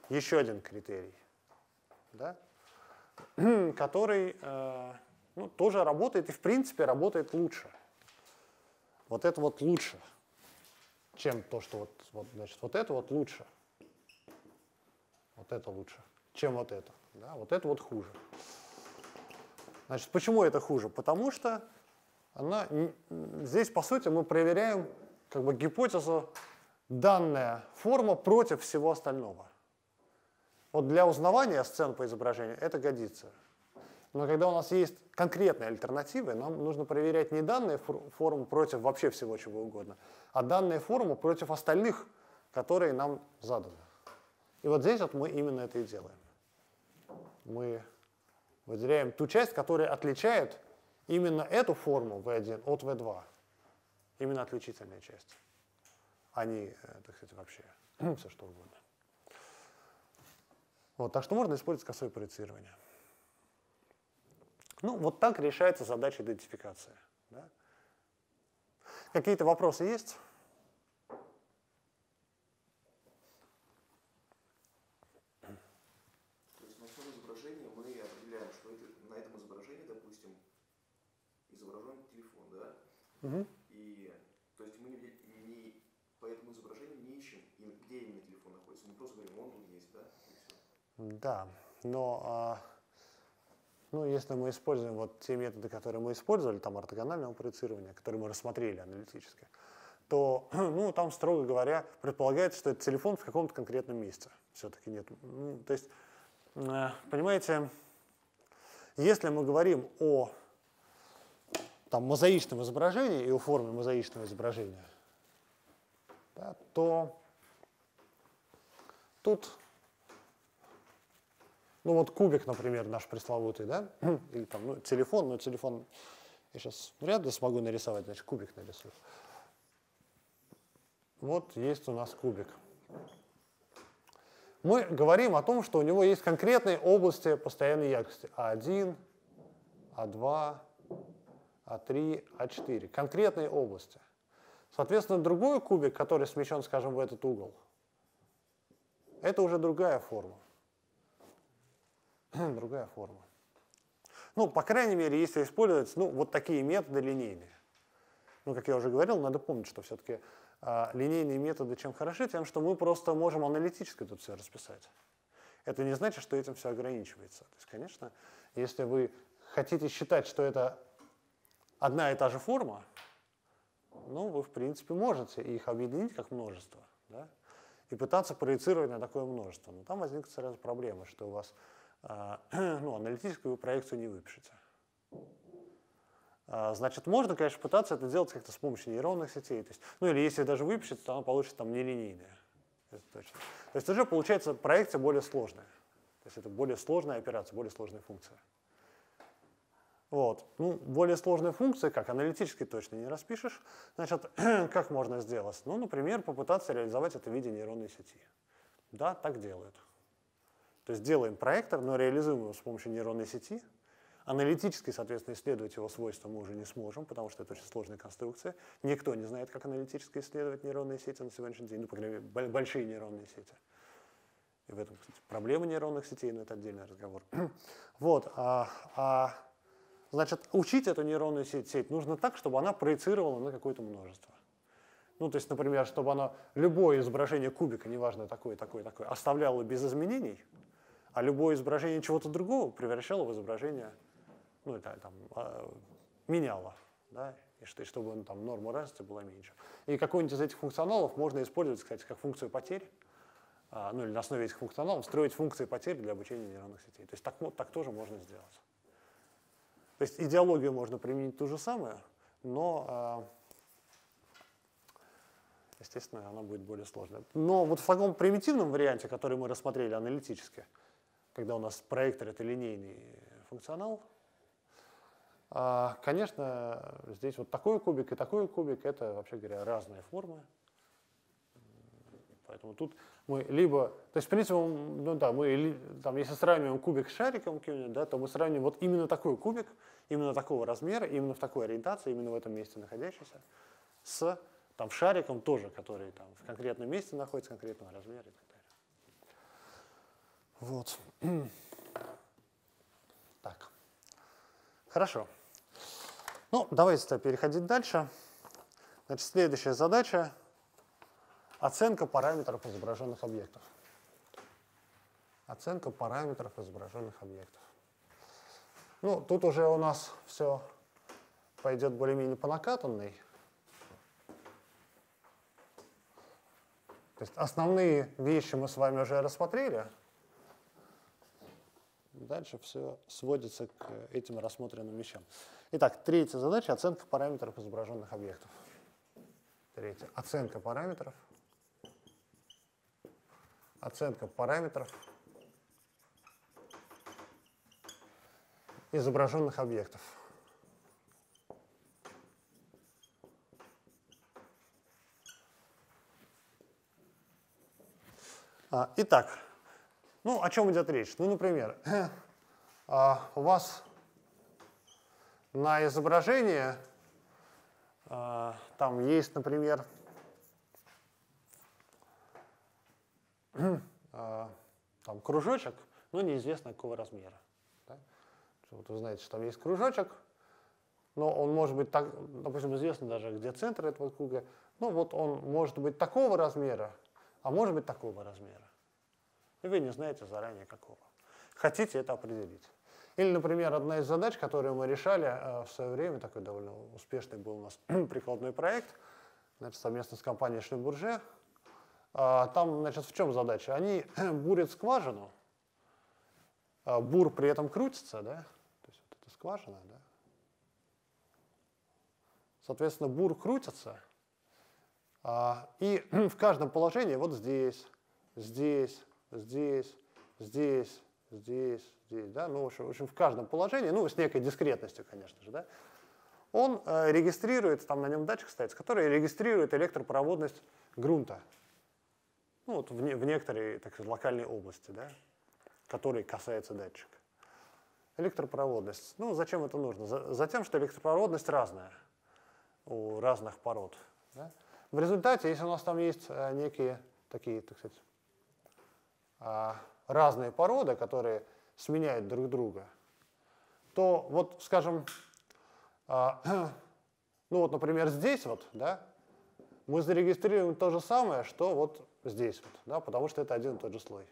да, который тоже работает и, в принципе, работает лучше. Вот это вот лучше, чем то, что значит, вот это вот лучше. Вот это лучше, чем вот это. Да? Вот это вот хуже. Значит, почему это хуже? Потому что здесь, по сути, мы проверяем гипотезу данная форма против всего остального. Вот для узнавания сцен по изображению это годится. Но когда у нас есть конкретные альтернативы, нам нужно проверять не данные формы против вообще всего чего угодно, а данные формы против остальных, которые нам заданы. И вот здесь вот мы именно это и делаем. Мы выделяем ту часть, которая отличает именно эту форму V1 от V2. Именно отличительная часть. А не, так сказать, вообще все что угодно. Так что можно использовать косое проецирование. Вот так решается задача идентификации. Да? Какие-то вопросы есть? То есть на основе изображения мы определяем, что на этом изображении, допустим, изображен телефон, да? Угу. И то есть мы по этому изображению не ищем, где именно телефон находится. Мы просто говорим, он тут есть, да? И все. Да, но если мы используем те методы, которые мы использовали, там ортогонального проецирования, которые мы рассмотрели аналитически, то ну, там, строго говоря, предполагается, что это телефон в каком-то конкретном месте. Все-таки нет. Ну, то есть, понимаете, если мы говорим о там, мозаичном изображении и о форме мозаичного изображения, да, то тут, ну вот кубик, например, наш пресловутый, да, или там ну, телефон, но телефон я сейчас вряд ли смогу нарисовать, значит кубик нарисую. Вот есть у нас кубик. Мы говорим о том, что у него есть конкретные области постоянной яркости. А1, А2, А3, А4. Конкретные области. Соответственно, другой кубик, который смещен, скажем, в этот угол, это уже другая форма. Другая форма. Ну, по крайней мере, если использовать ну, вот такие методы линейные. Ну, как я уже говорил, надо помнить, что все-таки линейные методы чем хороши, тем, что мы просто можем аналитически тут все расписать. Это не значит, что этим все ограничивается. То есть, конечно, если вы хотите считать, что это одна и та же форма, ну, вы, в принципе, можете их объединить как множество, да, и пытаться проецировать на такое множество. Но там возникнет сразу проблема, что у вас ну, аналитическую проекцию не выпишете. Значит, можно, конечно, пытаться это делать как-то с помощью нейронных сетей. То есть, ну или если даже выпишется, то она получится там нелинейная. Это точно. То есть уже получается проекция более сложная. То есть это более сложная операция, более сложная функция. Вот. Ну, более сложная функция, как аналитически точно не распишешь. Значит, как можно сделать? Ну, например, попытаться реализовать это в виде нейронной сети. Да, так делают. То есть делаем проектор, но реализуем его с помощью нейронной сети. Аналитически, соответственно, исследовать его свойства мы уже не сможем, потому что это очень сложная конструкция. Никто не знает, как аналитически исследовать нейронные сети на сегодняшний день, ну, по крайней мере, большие нейронные сети. И в этом, кстати, проблема нейронных сетей, но это отдельный разговор. Вот, значит, учить эту нейронную сеть нужно так, чтобы она проецировала на какое-то множество. Ну, то есть, например, чтобы она любое изображение кубика, неважно такое, оставляла без изменений, а любое изображение чего-то другого превращало в изображение, ну, это там, меняло, да, и чтобы там, норма разности была меньше. И какой-нибудь из этих функционалов можно использовать, кстати, как функцию потерь, ну, или на основе этих функционалов строить функции потерь для обучения нейронных сетей. То есть так тоже можно сделать. То есть идеологию можно применить ту же самую, но, естественно, она будет более сложная. Но вот в таком примитивном варианте, который мы рассмотрели аналитически, когда у нас проектор — это линейный функционал, конечно, здесь вот такой кубик и такой кубик — это, вообще говоря, разные формы. Поэтому тут мы либо, то есть, в принципе, ну да, мы, там, если сравниваем кубик с шариком, да, то мы сравниваем вот именно такой кубик, именно такого размера, именно в такой ориентации, именно в этом месте находящийся, с там, шариком тоже, который там, в конкретном месте находится, конкретного размера и так далее. Вот. Так. Хорошо. Ну, давайте переходить дальше. Значит, следующая задача — оценка параметров изображенных объектов. Оценка параметров изображенных объектов. Ну, тут уже у нас все пойдет более-менее по накатанной. То есть основные вещи мы с вами уже рассмотрели. Дальше все сводится к этим рассмотренным вещам. Итак, третья задача — оценка параметров изображенных объектов. Третья — оценка параметров. Оценка параметров изображенных объектов. Итак, ну, о чем идет речь? Ну, например, у вас на изображении там есть, например, там кружочек, но неизвестно какого размера. Да? Вот вы знаете, что там есть кружочек, но он может быть, так, допустим, известно даже, где центр этого круга. Ну вот он может быть такого размера, а может быть такого размера. И вы не знаете заранее какого. Хотите это определить. Или, например, одна из задач, которую мы решали в свое время, такой довольно успешный был у нас прикладной проект, значит, совместно с компанией Шлюмбурже. Там, значит, в чем задача? Они бурят скважину, бур при этом крутится, да? То есть вот эта скважина, да? Соответственно, бур крутится, и в каждом положении, вот здесь, здесь, здесь, здесь, здесь, здесь, да, ну, в общем, в каждом положении, ну, с некой дискретностью, конечно же, да, он регистрирует, там на нем датчик стоит, который регистрирует электропроводность грунта, ну, вот в некоторой, так сказать, локальной области, да, которой касается датчика. Электропроводность. Ну, зачем это нужно? Затем, что электропроводность разная у разных пород. Да? В результате, если у нас там есть некие такие, так сказать, разные породы, которые сменяют друг друга, то вот, скажем, ну вот, например, здесь вот, да, мы зарегистрируем то же самое, что вот здесь вот, да, потому что это один и тот же слой.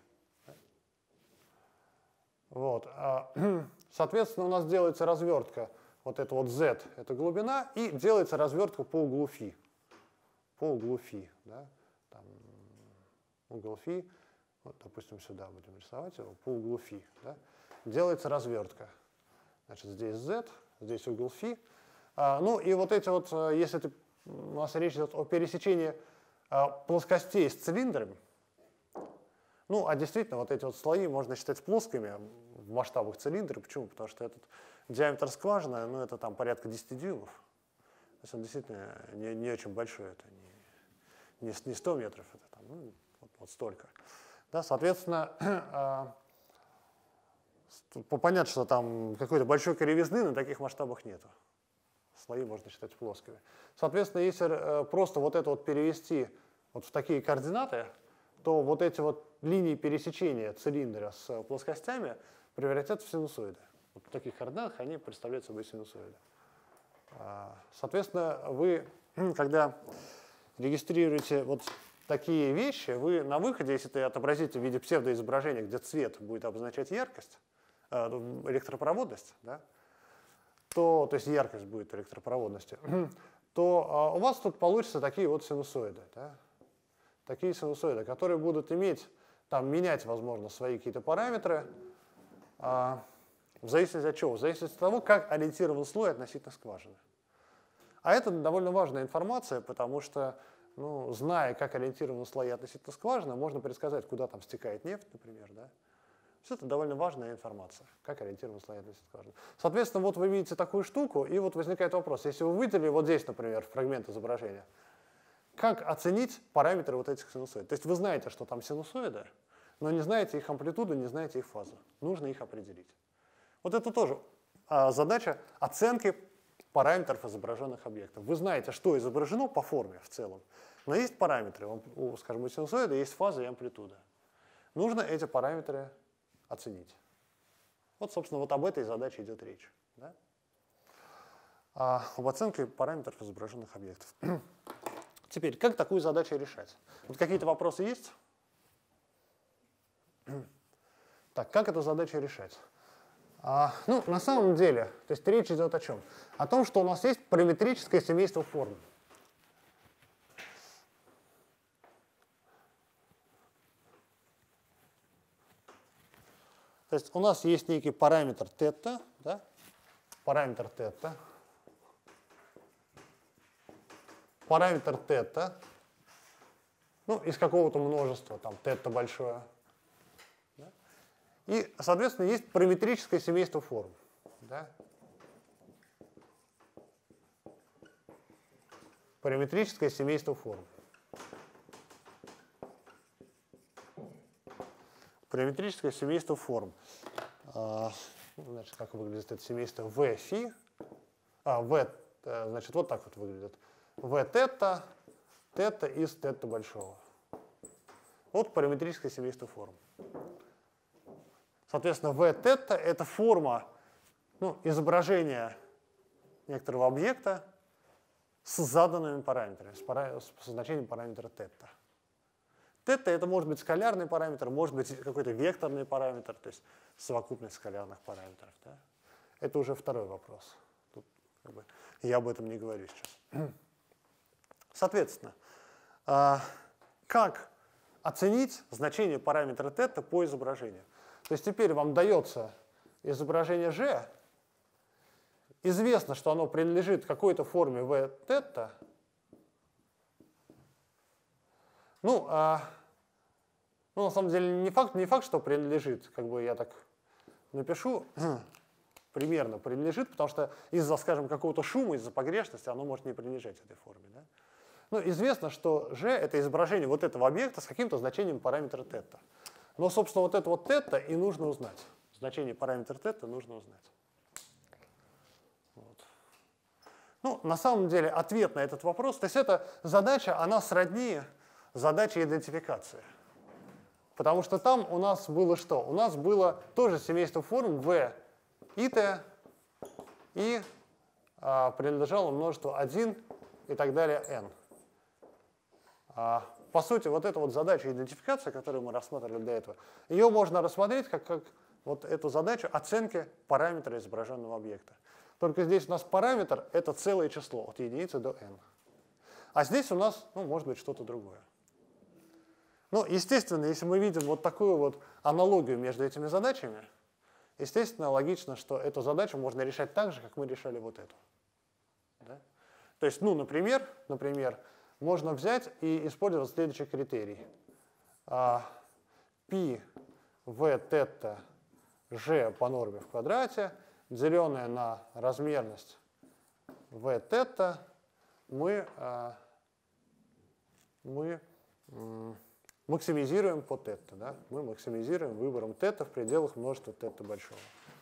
Вот. Соответственно, у нас делается развертка, вот это вот z, это глубина, и делается развертка по углу φ. По углу φ, да, там, угол φ, вот, допустим, сюда будем рисовать его, по углу φ, да, делается развертка. Значит, здесь z, здесь угол φ. Ну и вот эти вот, если у нас речь идет о пересечении плоскостей с цилиндрами, ну, а действительно, вот эти вот слои можно считать плоскими в масштабах цилиндра. Почему? Потому что этот диаметр скважины, ну, это там порядка 10 дюймов. То есть он действительно не очень большой, это не 100 метров, это там, ну, вот столько. Да, соответственно, понятно, что там какой-то большой кривизны на таких масштабах нету. Слои можно считать плоскими. Соответственно, если просто вот это вот перевести вот в такие координаты, то вот эти вот линии пересечения цилиндра с плоскостями превратятся в синусоиды. Вот в таких координатах они представляют собой синусоиды. Соответственно, вы, когда регистрируете вот такие вещи, вы на выходе, если это отобразите в виде псевдоизображения, где цвет будет обозначать яркость, электропроводность, да, то есть яркость будет электропроводности, то у вас тут получатся такие вот синусоиды. Да? Такие синусоиды, которые будут иметь, там, менять, возможно, свои какие-то параметры, в зависимости от чего? В зависимости от того, как ориентирован слой относительно скважины. А это довольно важная информация, потому что, ну, зная, как ориентированы слои относительно скважины, можно предсказать, куда там стекает нефть, например. Да? Все это довольно важная информация, как ориентированы слои относительно скважины. Соответственно, вот вы видите такую штуку, и вот возникает вопрос. Если вы выделили вот здесь, например, фрагмент изображения, как оценить параметры вот этих синусоидов? То есть вы знаете, что там синусоиды, но не знаете их амплитуду, не знаете их фазу. Нужно их определить. Вот это тоже задача оценки параметров изображенных объектов. Вы знаете, что изображено по форме в целом, но есть параметры. Скажем, у синусоида есть фаза и амплитуда. Нужно эти параметры оценить. Вот, собственно, вот об этой задаче идет речь. Да? Об оценке параметров изображенных объектов. Теперь, как такую задачу решать? Вот какие-то вопросы есть? Так, как эту задачу решать? Ну, на самом деле, то есть речь идет о чем? О том, что у нас есть параметрическое семейство форм. То есть у нас есть некий параметр θ, да? Параметр θ. Параметр θ, ну, из какого-то множества, там, θ большое. Да? И, соответственно, есть параметрическое семейство форм. Да? Параметрическое семейство форм. Параметрическое семейство форм. Значит, как выглядит это семейство V-φ? Значит, вот так вот выглядит. V-θ, θ из θ большого. Вот параметрическое семейство форм. Соответственно, V-θ — это форма, ну, изображения некоторого объекта с заданными параметрами, с значением параметра θ. Θ — это может быть скалярный параметр, может быть какой-то векторный параметр, то есть совокупность скалярных параметров. Да? Это уже второй вопрос. Тут, я об этом не говорю сейчас. Соответственно, как оценить значение параметра θ по изображению? То есть теперь вам дается изображение G, известно, что оно принадлежит какой-то форме Vθ. Ну, на самом деле не факт, что принадлежит, как бы я так напишу, примерно принадлежит, потому что из-за, скажем, какого-то шума, из-за погрешности оно может не принадлежать этой форме. Да? Ну, известно, что G — это изображение вот этого объекта с каким-то значением параметра θ. Но, собственно, вот это вот θ и нужно узнать. Значение параметра θ нужно узнать. Вот. Ну, на самом деле, ответ на этот вопрос, то есть эта задача, она сродни задаче идентификации. Потому что там у нас было что? У нас было тоже семейство форм V и T, и принадлежало множеству 1 и так далее n. По сути, вот эта вот задача идентификации, которую мы рассматривали до этого, ее можно рассмотреть как вот эту задачу оценки параметра изображенного объекта. Только здесь у нас параметр — это целое число от единицы до n. А здесь у нас, может быть, что-то другое. Ну, естественно, если мы видим вот такую вот аналогию между этими задачами, естественно, логично, что эту задачу можно решать так же, как мы решали вот эту. Да? То есть, например, можно взять и использовать следующий критерий. Π v θ g по норме в квадрате, деленное на размерность v θ, мы максимизируем по θ. Да? Мы максимизируем выбором θ в пределах множества θ большого.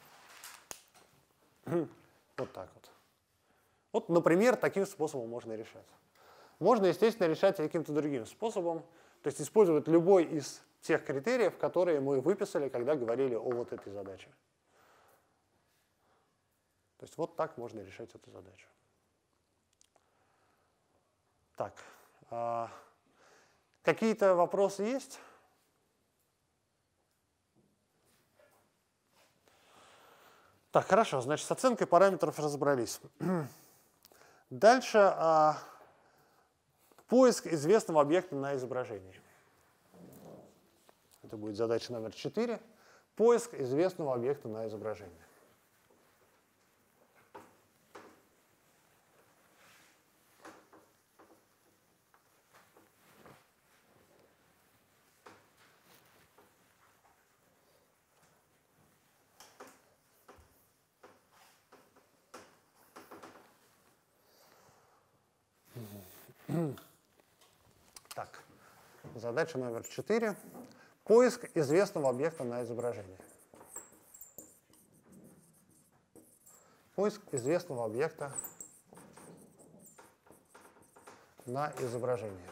Вот так вот. Вот, например, таким способом можно решать. Можно, естественно, решать каким-то другим способом, то есть использовать любой из тех критериев, которые мы выписали, когда говорили о вот этой задаче. То есть вот так можно решать эту задачу. Так. Какие-то вопросы есть? Так, хорошо, значит, с оценкой параметров разобрались. Дальше поиск известного объекта на изображении. Это будет задача номер 4. Поиск известного объекта на изображении. Так, задача номер 4. Поиск известного объекта на изображении. Поиск известного объекта на изображении.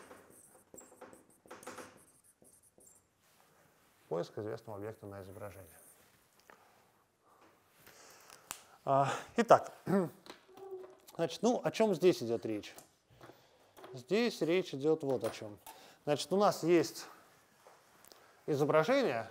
Поиск известного объекта на изображении. Итак, значит, о чем здесь идет речь? Здесь речь идет вот о чем. Значит, у нас есть изображение,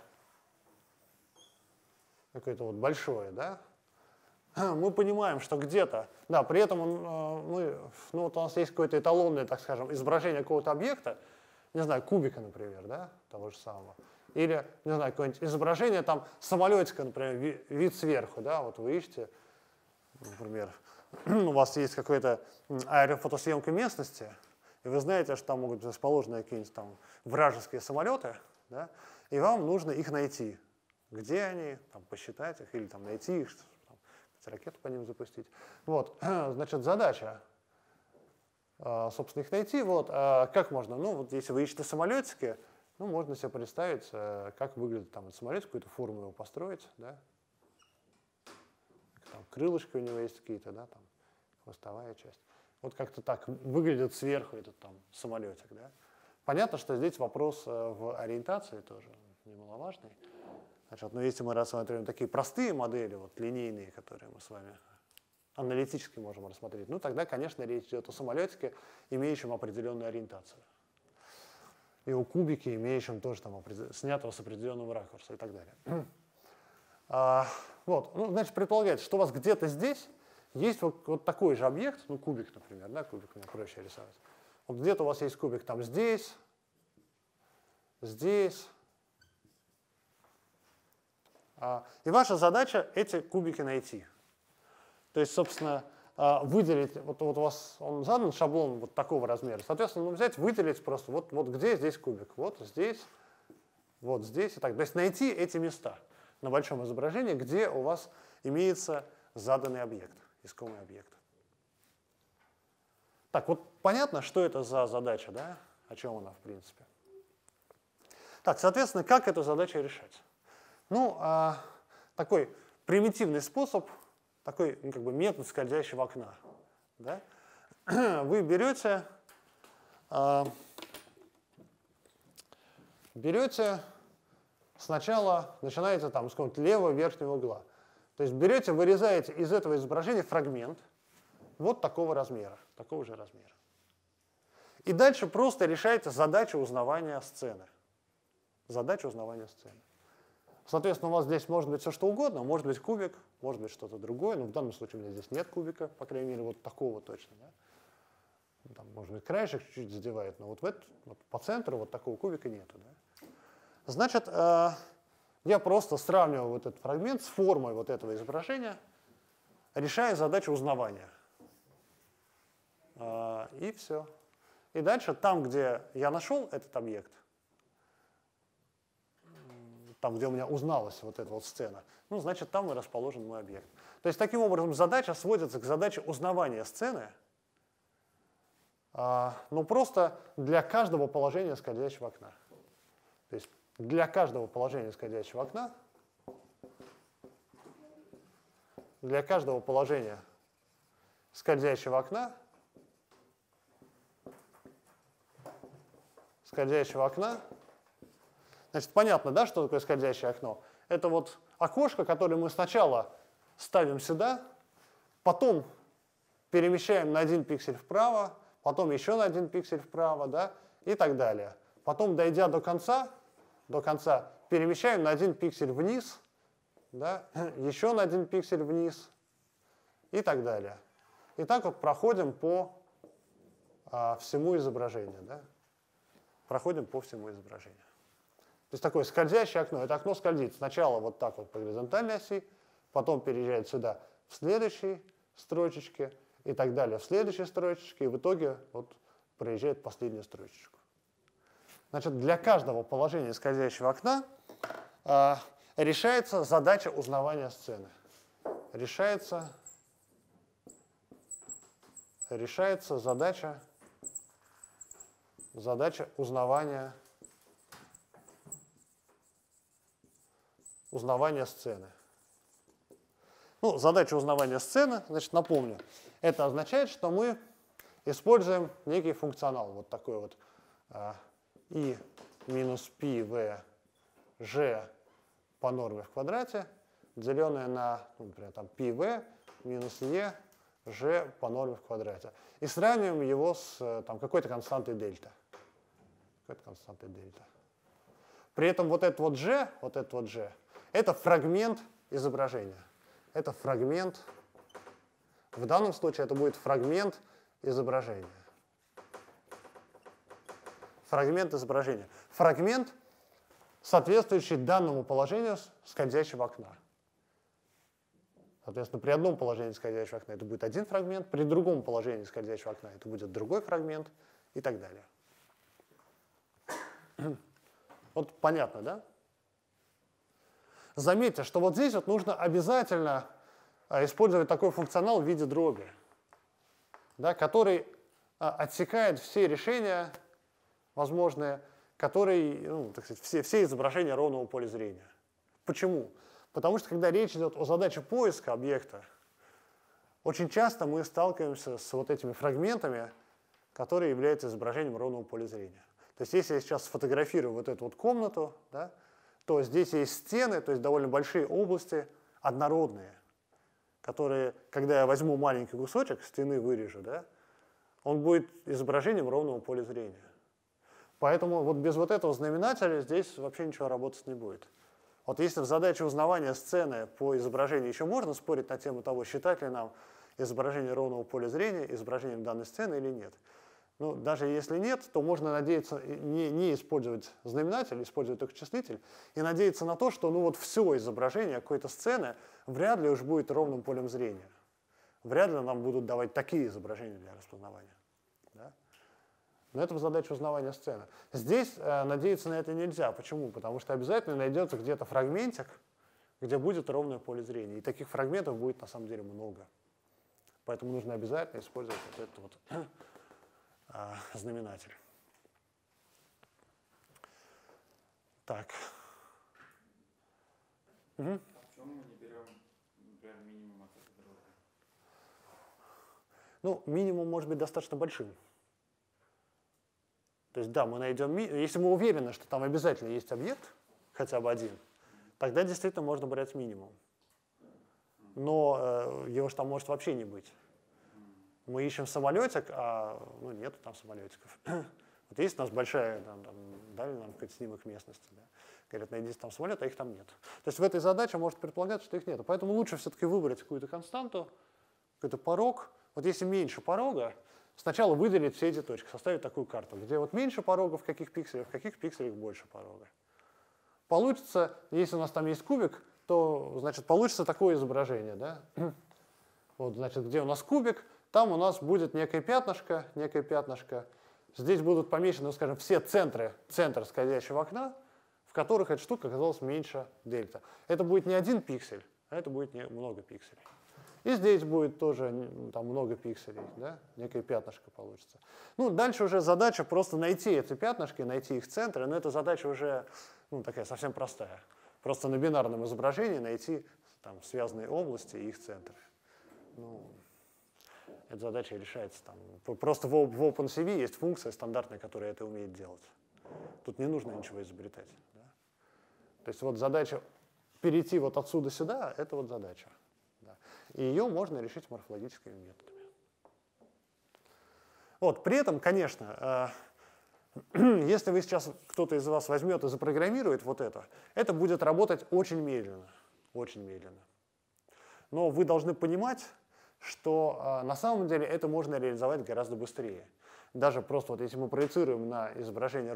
какое-то вот большое, да? Мы понимаем, что где-то, да, при этом вот у нас есть какое-то эталонное, так скажем, изображение какого-то объекта, не знаю, кубика, например, да, того же самого. Или, не знаю, какое-нибудь изображение там самолетика, например, вид сверху, да, вот вы ищете, например, у вас есть какая-то аэрофотосъемка местности, и вы знаете, что там могут быть расположены какие-нибудь там вражеские самолеты, да, и вам нужно их найти. Где они, там, посчитать их, или там, найти их, там, ракету по ним запустить. Вот, значит, задача, собственно, их найти. Вот, как можно? Вот если вы ищете самолетики, можно себе представить, как выглядит там этот самолет, какую-то форму его построить, да. Там крылышки у него есть какие-то, да, там, хвостовая часть. Вот как-то так выглядит сверху этот там самолетик, да. Понятно, что здесь вопрос в ориентации тоже немаловажный. Значит, если мы рассматриваем такие простые модели, вот линейные, которые мы с вами аналитически можем рассмотреть, тогда, конечно, речь идет о самолетике, имеющем определенную ориентацию. И о кубике, имеющем тоже там снятого с определенного ракурса и так далее. Значит, предполагается, что у вас где-то здесь есть вот такой же объект, кубик, например, да, кубик у меня проще рисовать. Вот где-то у вас есть кубик там здесь, здесь. И ваша задача эти кубики найти. То есть, собственно, выделить, вот у вас он задан шаблон вот такого размера, соответственно, взять, выделить просто вот где здесь кубик, вот здесь и так. То есть найти эти места на большом изображении, где у вас имеется заданный объект, искомый объект. Так, вот понятно, что это за задача, да? О чем она, в принципе. Так, соответственно, как эту задачу решать? Ну, такой примитивный способ, такой как бы метод скользящего окна. Да? Вы берете сначала, начинаете там с какого-то левого верхнего угла. То есть берете, вырезаете из этого изображения фрагмент вот такого размера, такого же размера. И дальше просто решаете задачу узнавания сцены. Задача узнавания сцены. Соответственно, у вас здесь может быть все что угодно, может быть кубик, может быть что-то другое, но в данном случае у меня здесь нет кубика, по крайней мере, вот такого точно. Да? Там, может быть, краешек чуть-чуть задевает, но вот по центру вот такого кубика нету. Да? Значит, я просто сравниваю вот этот фрагмент с формой вот этого изображения, решая задачу узнавания. И все. И дальше там, где я нашел этот объект, там, где у меня узналась вот эта вот сцена, ну, значит, там и расположен мой объект. То есть, таким образом, задача сводится к задаче узнавания сцены, но просто для каждого положения скользящего окна. То есть, для каждого положения скользящего окна, для каждого положения скользящего окна, значит, понятно, да, что такое скользящее окно? Это вот окошко, которое мы сначала ставим сюда, потом перемещаем на 1 пиксель вправо, потом еще на 1 пиксель вправо, да, и так далее. Потом, дойдя до конца перемещаем на 1 пиксель вниз, да, еще на 1 пиксель вниз и так далее. И так вот проходим по всему изображению. Да? Проходим по всему изображению. То есть такое скользящее окно. Это окно скользит сначала вот так вот по горизонтальной оси, потом переезжает сюда в следующей строчечке и так далее в следующей строчечке, и в итоге вот проезжает последнюю строчечку. Значит, для каждого положения скользящего окна решается задача узнавания сцены. Решается задача узнавания сцены. Ну, задача узнавания сцены, значит, напомню, это означает, что мы используем некий функционал, вот такой вот и минус π в g по норме в квадрате, деленное на, например, там, π в минус e g по норме в квадрате. И сравниваем его с какой-то константой дельта. При этом вот этот вот g, это фрагмент изображения. Это фрагмент, в данном случае это будет фрагмент изображения. Фрагмент, соответствующий данному положению скользящего окна. Соответственно, при одном положении скользящего окна это будет один фрагмент, при другом положении скользящего окна это будет другой фрагмент и так далее. Вот понятно, да? Заметьте, что вот здесь вот нужно обязательно использовать такой функционал в виде дроби, да, который отсекает все решения возможные, которые, так сказать, все изображения ровного поля зрения. Почему? Потому что, когда речь идет о задаче поиска объекта, очень часто мы сталкиваемся с вот этими фрагментами, которые являются изображением ровного поля зрения. То есть, если я сейчас сфотографирую вот эту вот комнату, да, то здесь есть стены, то есть довольно большие области, однородные, которые, когда я возьму маленький кусочек стены, вырежу, да, он будет изображением ровного поля зрения. Поэтому вот без вот этого знаменателя здесь вообще ничего работать не будет. Вот если в задаче узнавания сцены по изображению еще можно спорить на тему того, считать ли нам изображение ровного поля зрения изображением данной сцены или нет. Ну, даже если нет, то можно надеяться не использовать знаменатель, использовать только числитель, и надеяться на то, что ну, вот все изображение какой-то сцены вряд ли уж будет ровным полем зрения. Вряд ли нам будут давать такие изображения для распознавания. Да? Но это задача узнавания сцены. Здесь надеяться на это нельзя. Почему? Потому что обязательно найдется где-то фрагментик, где будет ровное поле зрения. И таких фрагментов будет на самом деле много. Поэтому нужно обязательно использовать вот этот вот знаменатель. Так. Угу. Почему мы не берем, например, минимум от этой дроби? Ну, минимум может быть достаточно большим. То есть, да, мы найдем, если мы уверены, что там обязательно есть объект, хотя бы один, тогда действительно можно брать минимум. Но его же там может вообще не быть. Мы ищем самолетик, а ну, нету там самолетиков. Вот есть у нас большая, дали нам какой-то снимок местности. Да? Говорят, найдите там самолет, а их там нет. То есть в этой задаче может предполагаться, что их нет. Поэтому лучше все-таки выбрать какую-то константу, какой-то порог. Вот если меньше порога, сначала выделить все эти точки, составить такую карту, где вот меньше порога в каких пикселях больше порога. Получится, если у нас там есть кубик, то, значит, получится такое изображение. Да? Вот, значит, где у нас кубик, там у нас будет некое пятнышко. Здесь будут помечены, скажем, все центры скользящего окна, в которых эта штука оказалась меньше дельта. Это будет не один пиксель, а это будет много пикселей. И здесь будет тоже там, много пикселей, да? Некое пятнышко получится. Ну, дальше уже задача просто найти эти пятнышки, найти их центры, но эта задача уже такая совсем простая. Просто на бинарном изображении найти там, связанные области и их центры. Ну, эта задача решается там. Просто в OpenCV есть функция стандартная, которая это умеет делать. Тут не нужно ничего изобретать. Да? То есть вот задача перейти вот отсюда сюда, это вот задача. Да? И ее можно решить морфологическими методами. Вот, при этом, конечно, если вы сейчас, кто-то из вас возьмет и запрограммирует вот это будет работать очень медленно. Очень медленно. Но вы должны понимать, что на самом деле это можно реализовать гораздо быстрее. Даже просто вот если мы проецируем на изображение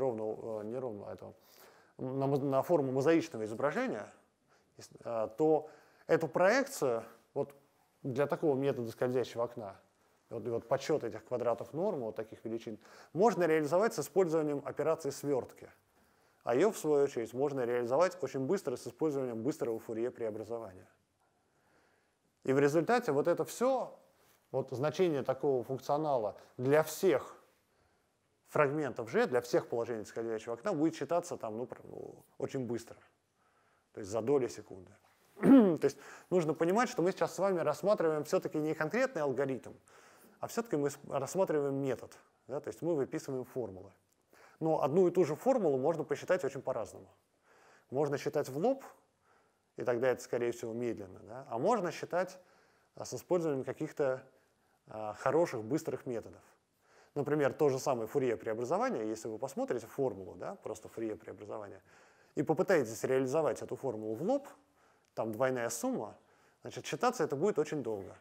на форму мозаичного изображения, то эту проекцию вот для такого метода скользящего окна, вот подсчет этих квадратов нормы, вот таких величин, можно реализовать с использованием операции свертки. А ее, в свою очередь, можно реализовать очень быстро с использованием быстрого Фурье преобразования. И в результате вот это все, вот значение такого функционала для всех фрагментов G, для всех положений скользящего окна будет считаться там, очень быстро, то есть за доли секунды. То есть нужно понимать, что мы сейчас с вами рассматриваем все-таки не конкретный алгоритм, а все-таки мы рассматриваем метод, да, то есть мы выписываем формулы. Но одну и ту же формулу можно посчитать очень по-разному. Можно считать в лоб, и тогда это, скорее всего, медленно. Да? А можно считать с использованием каких-то хороших, быстрых методов. Например, то же самое Фурье преобразование, если вы посмотрите формулу, да, просто Фурье преобразование, и попытаетесь реализовать эту формулу в лоб, там двойная сумма, значит, считаться это будет очень долго.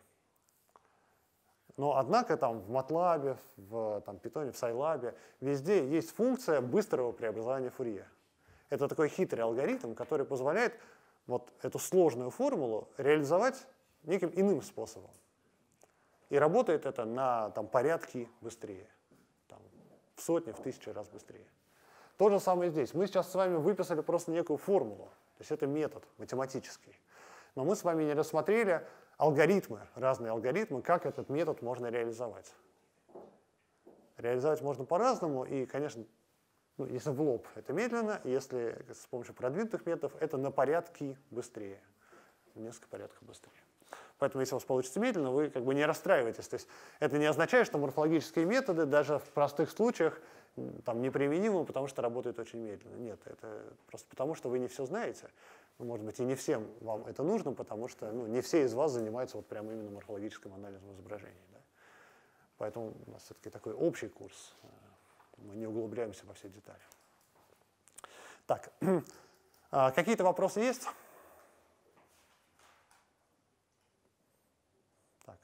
Но однако там в MATLAB, в Python, в Scilab, везде есть функция быстрого преобразования Фурье. Это такой хитрый алгоритм, который позволяет вот эту сложную формулу реализовать неким иным способом. И работает это на порядки быстрее, в сотни, в тысячи раз быстрее. То же самое здесь. Мы сейчас с вами выписали просто некую формулу, то есть это метод математический. Но мы с вами не рассмотрели алгоритмы, разные алгоритмы, как этот метод можно реализовать. Реализовать можно по-разному, и, конечно, если в лоб, это медленно, если с помощью продвинутых методов, это на порядки быстрее, в несколько порядков быстрее. Поэтому, если у вас получится медленно, вы как бы не расстраиваетесь. То есть это не означает, что морфологические методы даже в простых случаях неприменимы, потому что работают очень медленно. Нет, это просто потому, что вы не все знаете. Может быть, и не всем вам это нужно, потому что не все из вас занимаются вот прямо именно морфологическим анализом изображений. Да? Поэтому у нас все-таки такой общий курс. Мы не углубляемся во все детали. Так, какие-то вопросы есть? Так.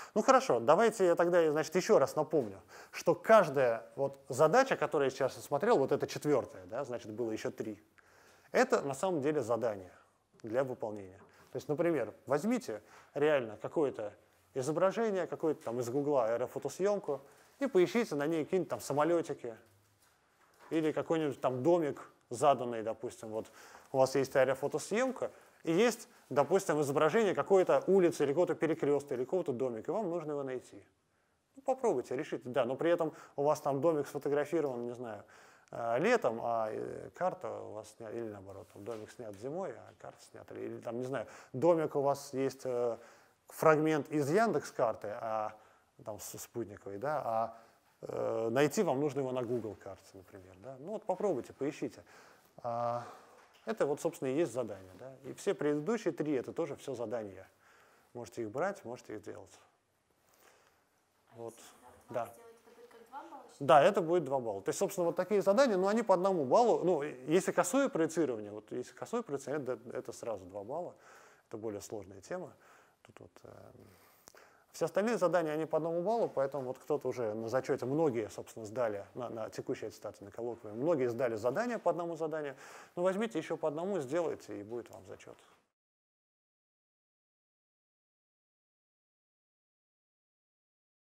Ну хорошо, давайте я тогда, значит, еще раз напомню, что каждая вот задача, которую я сейчас осмотрел, вот это 4-я, да, значит, было еще 3, это на самом деле задание для выполнения. То есть, например, возьмите реально какое-то изображение, какое-то там из Гугла аэрофотосъемку, и поищите на ней какие-нибудь там самолетики или какой-нибудь там домик заданный, допустим, вот у вас есть аэрофотосъемка, и есть, допустим, изображение какой-то улицы, или какого-то перекрестка, или какого-то домика, и вам нужно его найти. Ну, попробуйте, решите, да, но при этом у вас там домик сфотографирован, не знаю, летом, а карта у вас снята, или наоборот, там домик снят зимой, а карта снята, или там, не знаю, домик у вас есть фрагмент из Яндекс.Карты, а там спутниковый, да, а найти вам нужно его на Google карте, например, да. Ну вот попробуйте, поищите. Это вот, собственно, и есть задание, да. И все предыдущие 3 это тоже все задания. Можете их брать, можете их делать. Вот, да. Да, это будет 2 балла. То есть, собственно, вот такие задания, но они по 1 баллу. Ну, если косое проецирование, вот если косое проецирование, это сразу 2 балла. Это более сложная тема. Тут вот, все остальные задания, они по 1 баллу, поэтому вот кто-то уже на зачете, многие, собственно, сдали на текущей аттестации, на коллоквиуме, многие сдали задания по 1 заданию. Ну, возьмите еще по 1, сделайте, и будет вам зачет.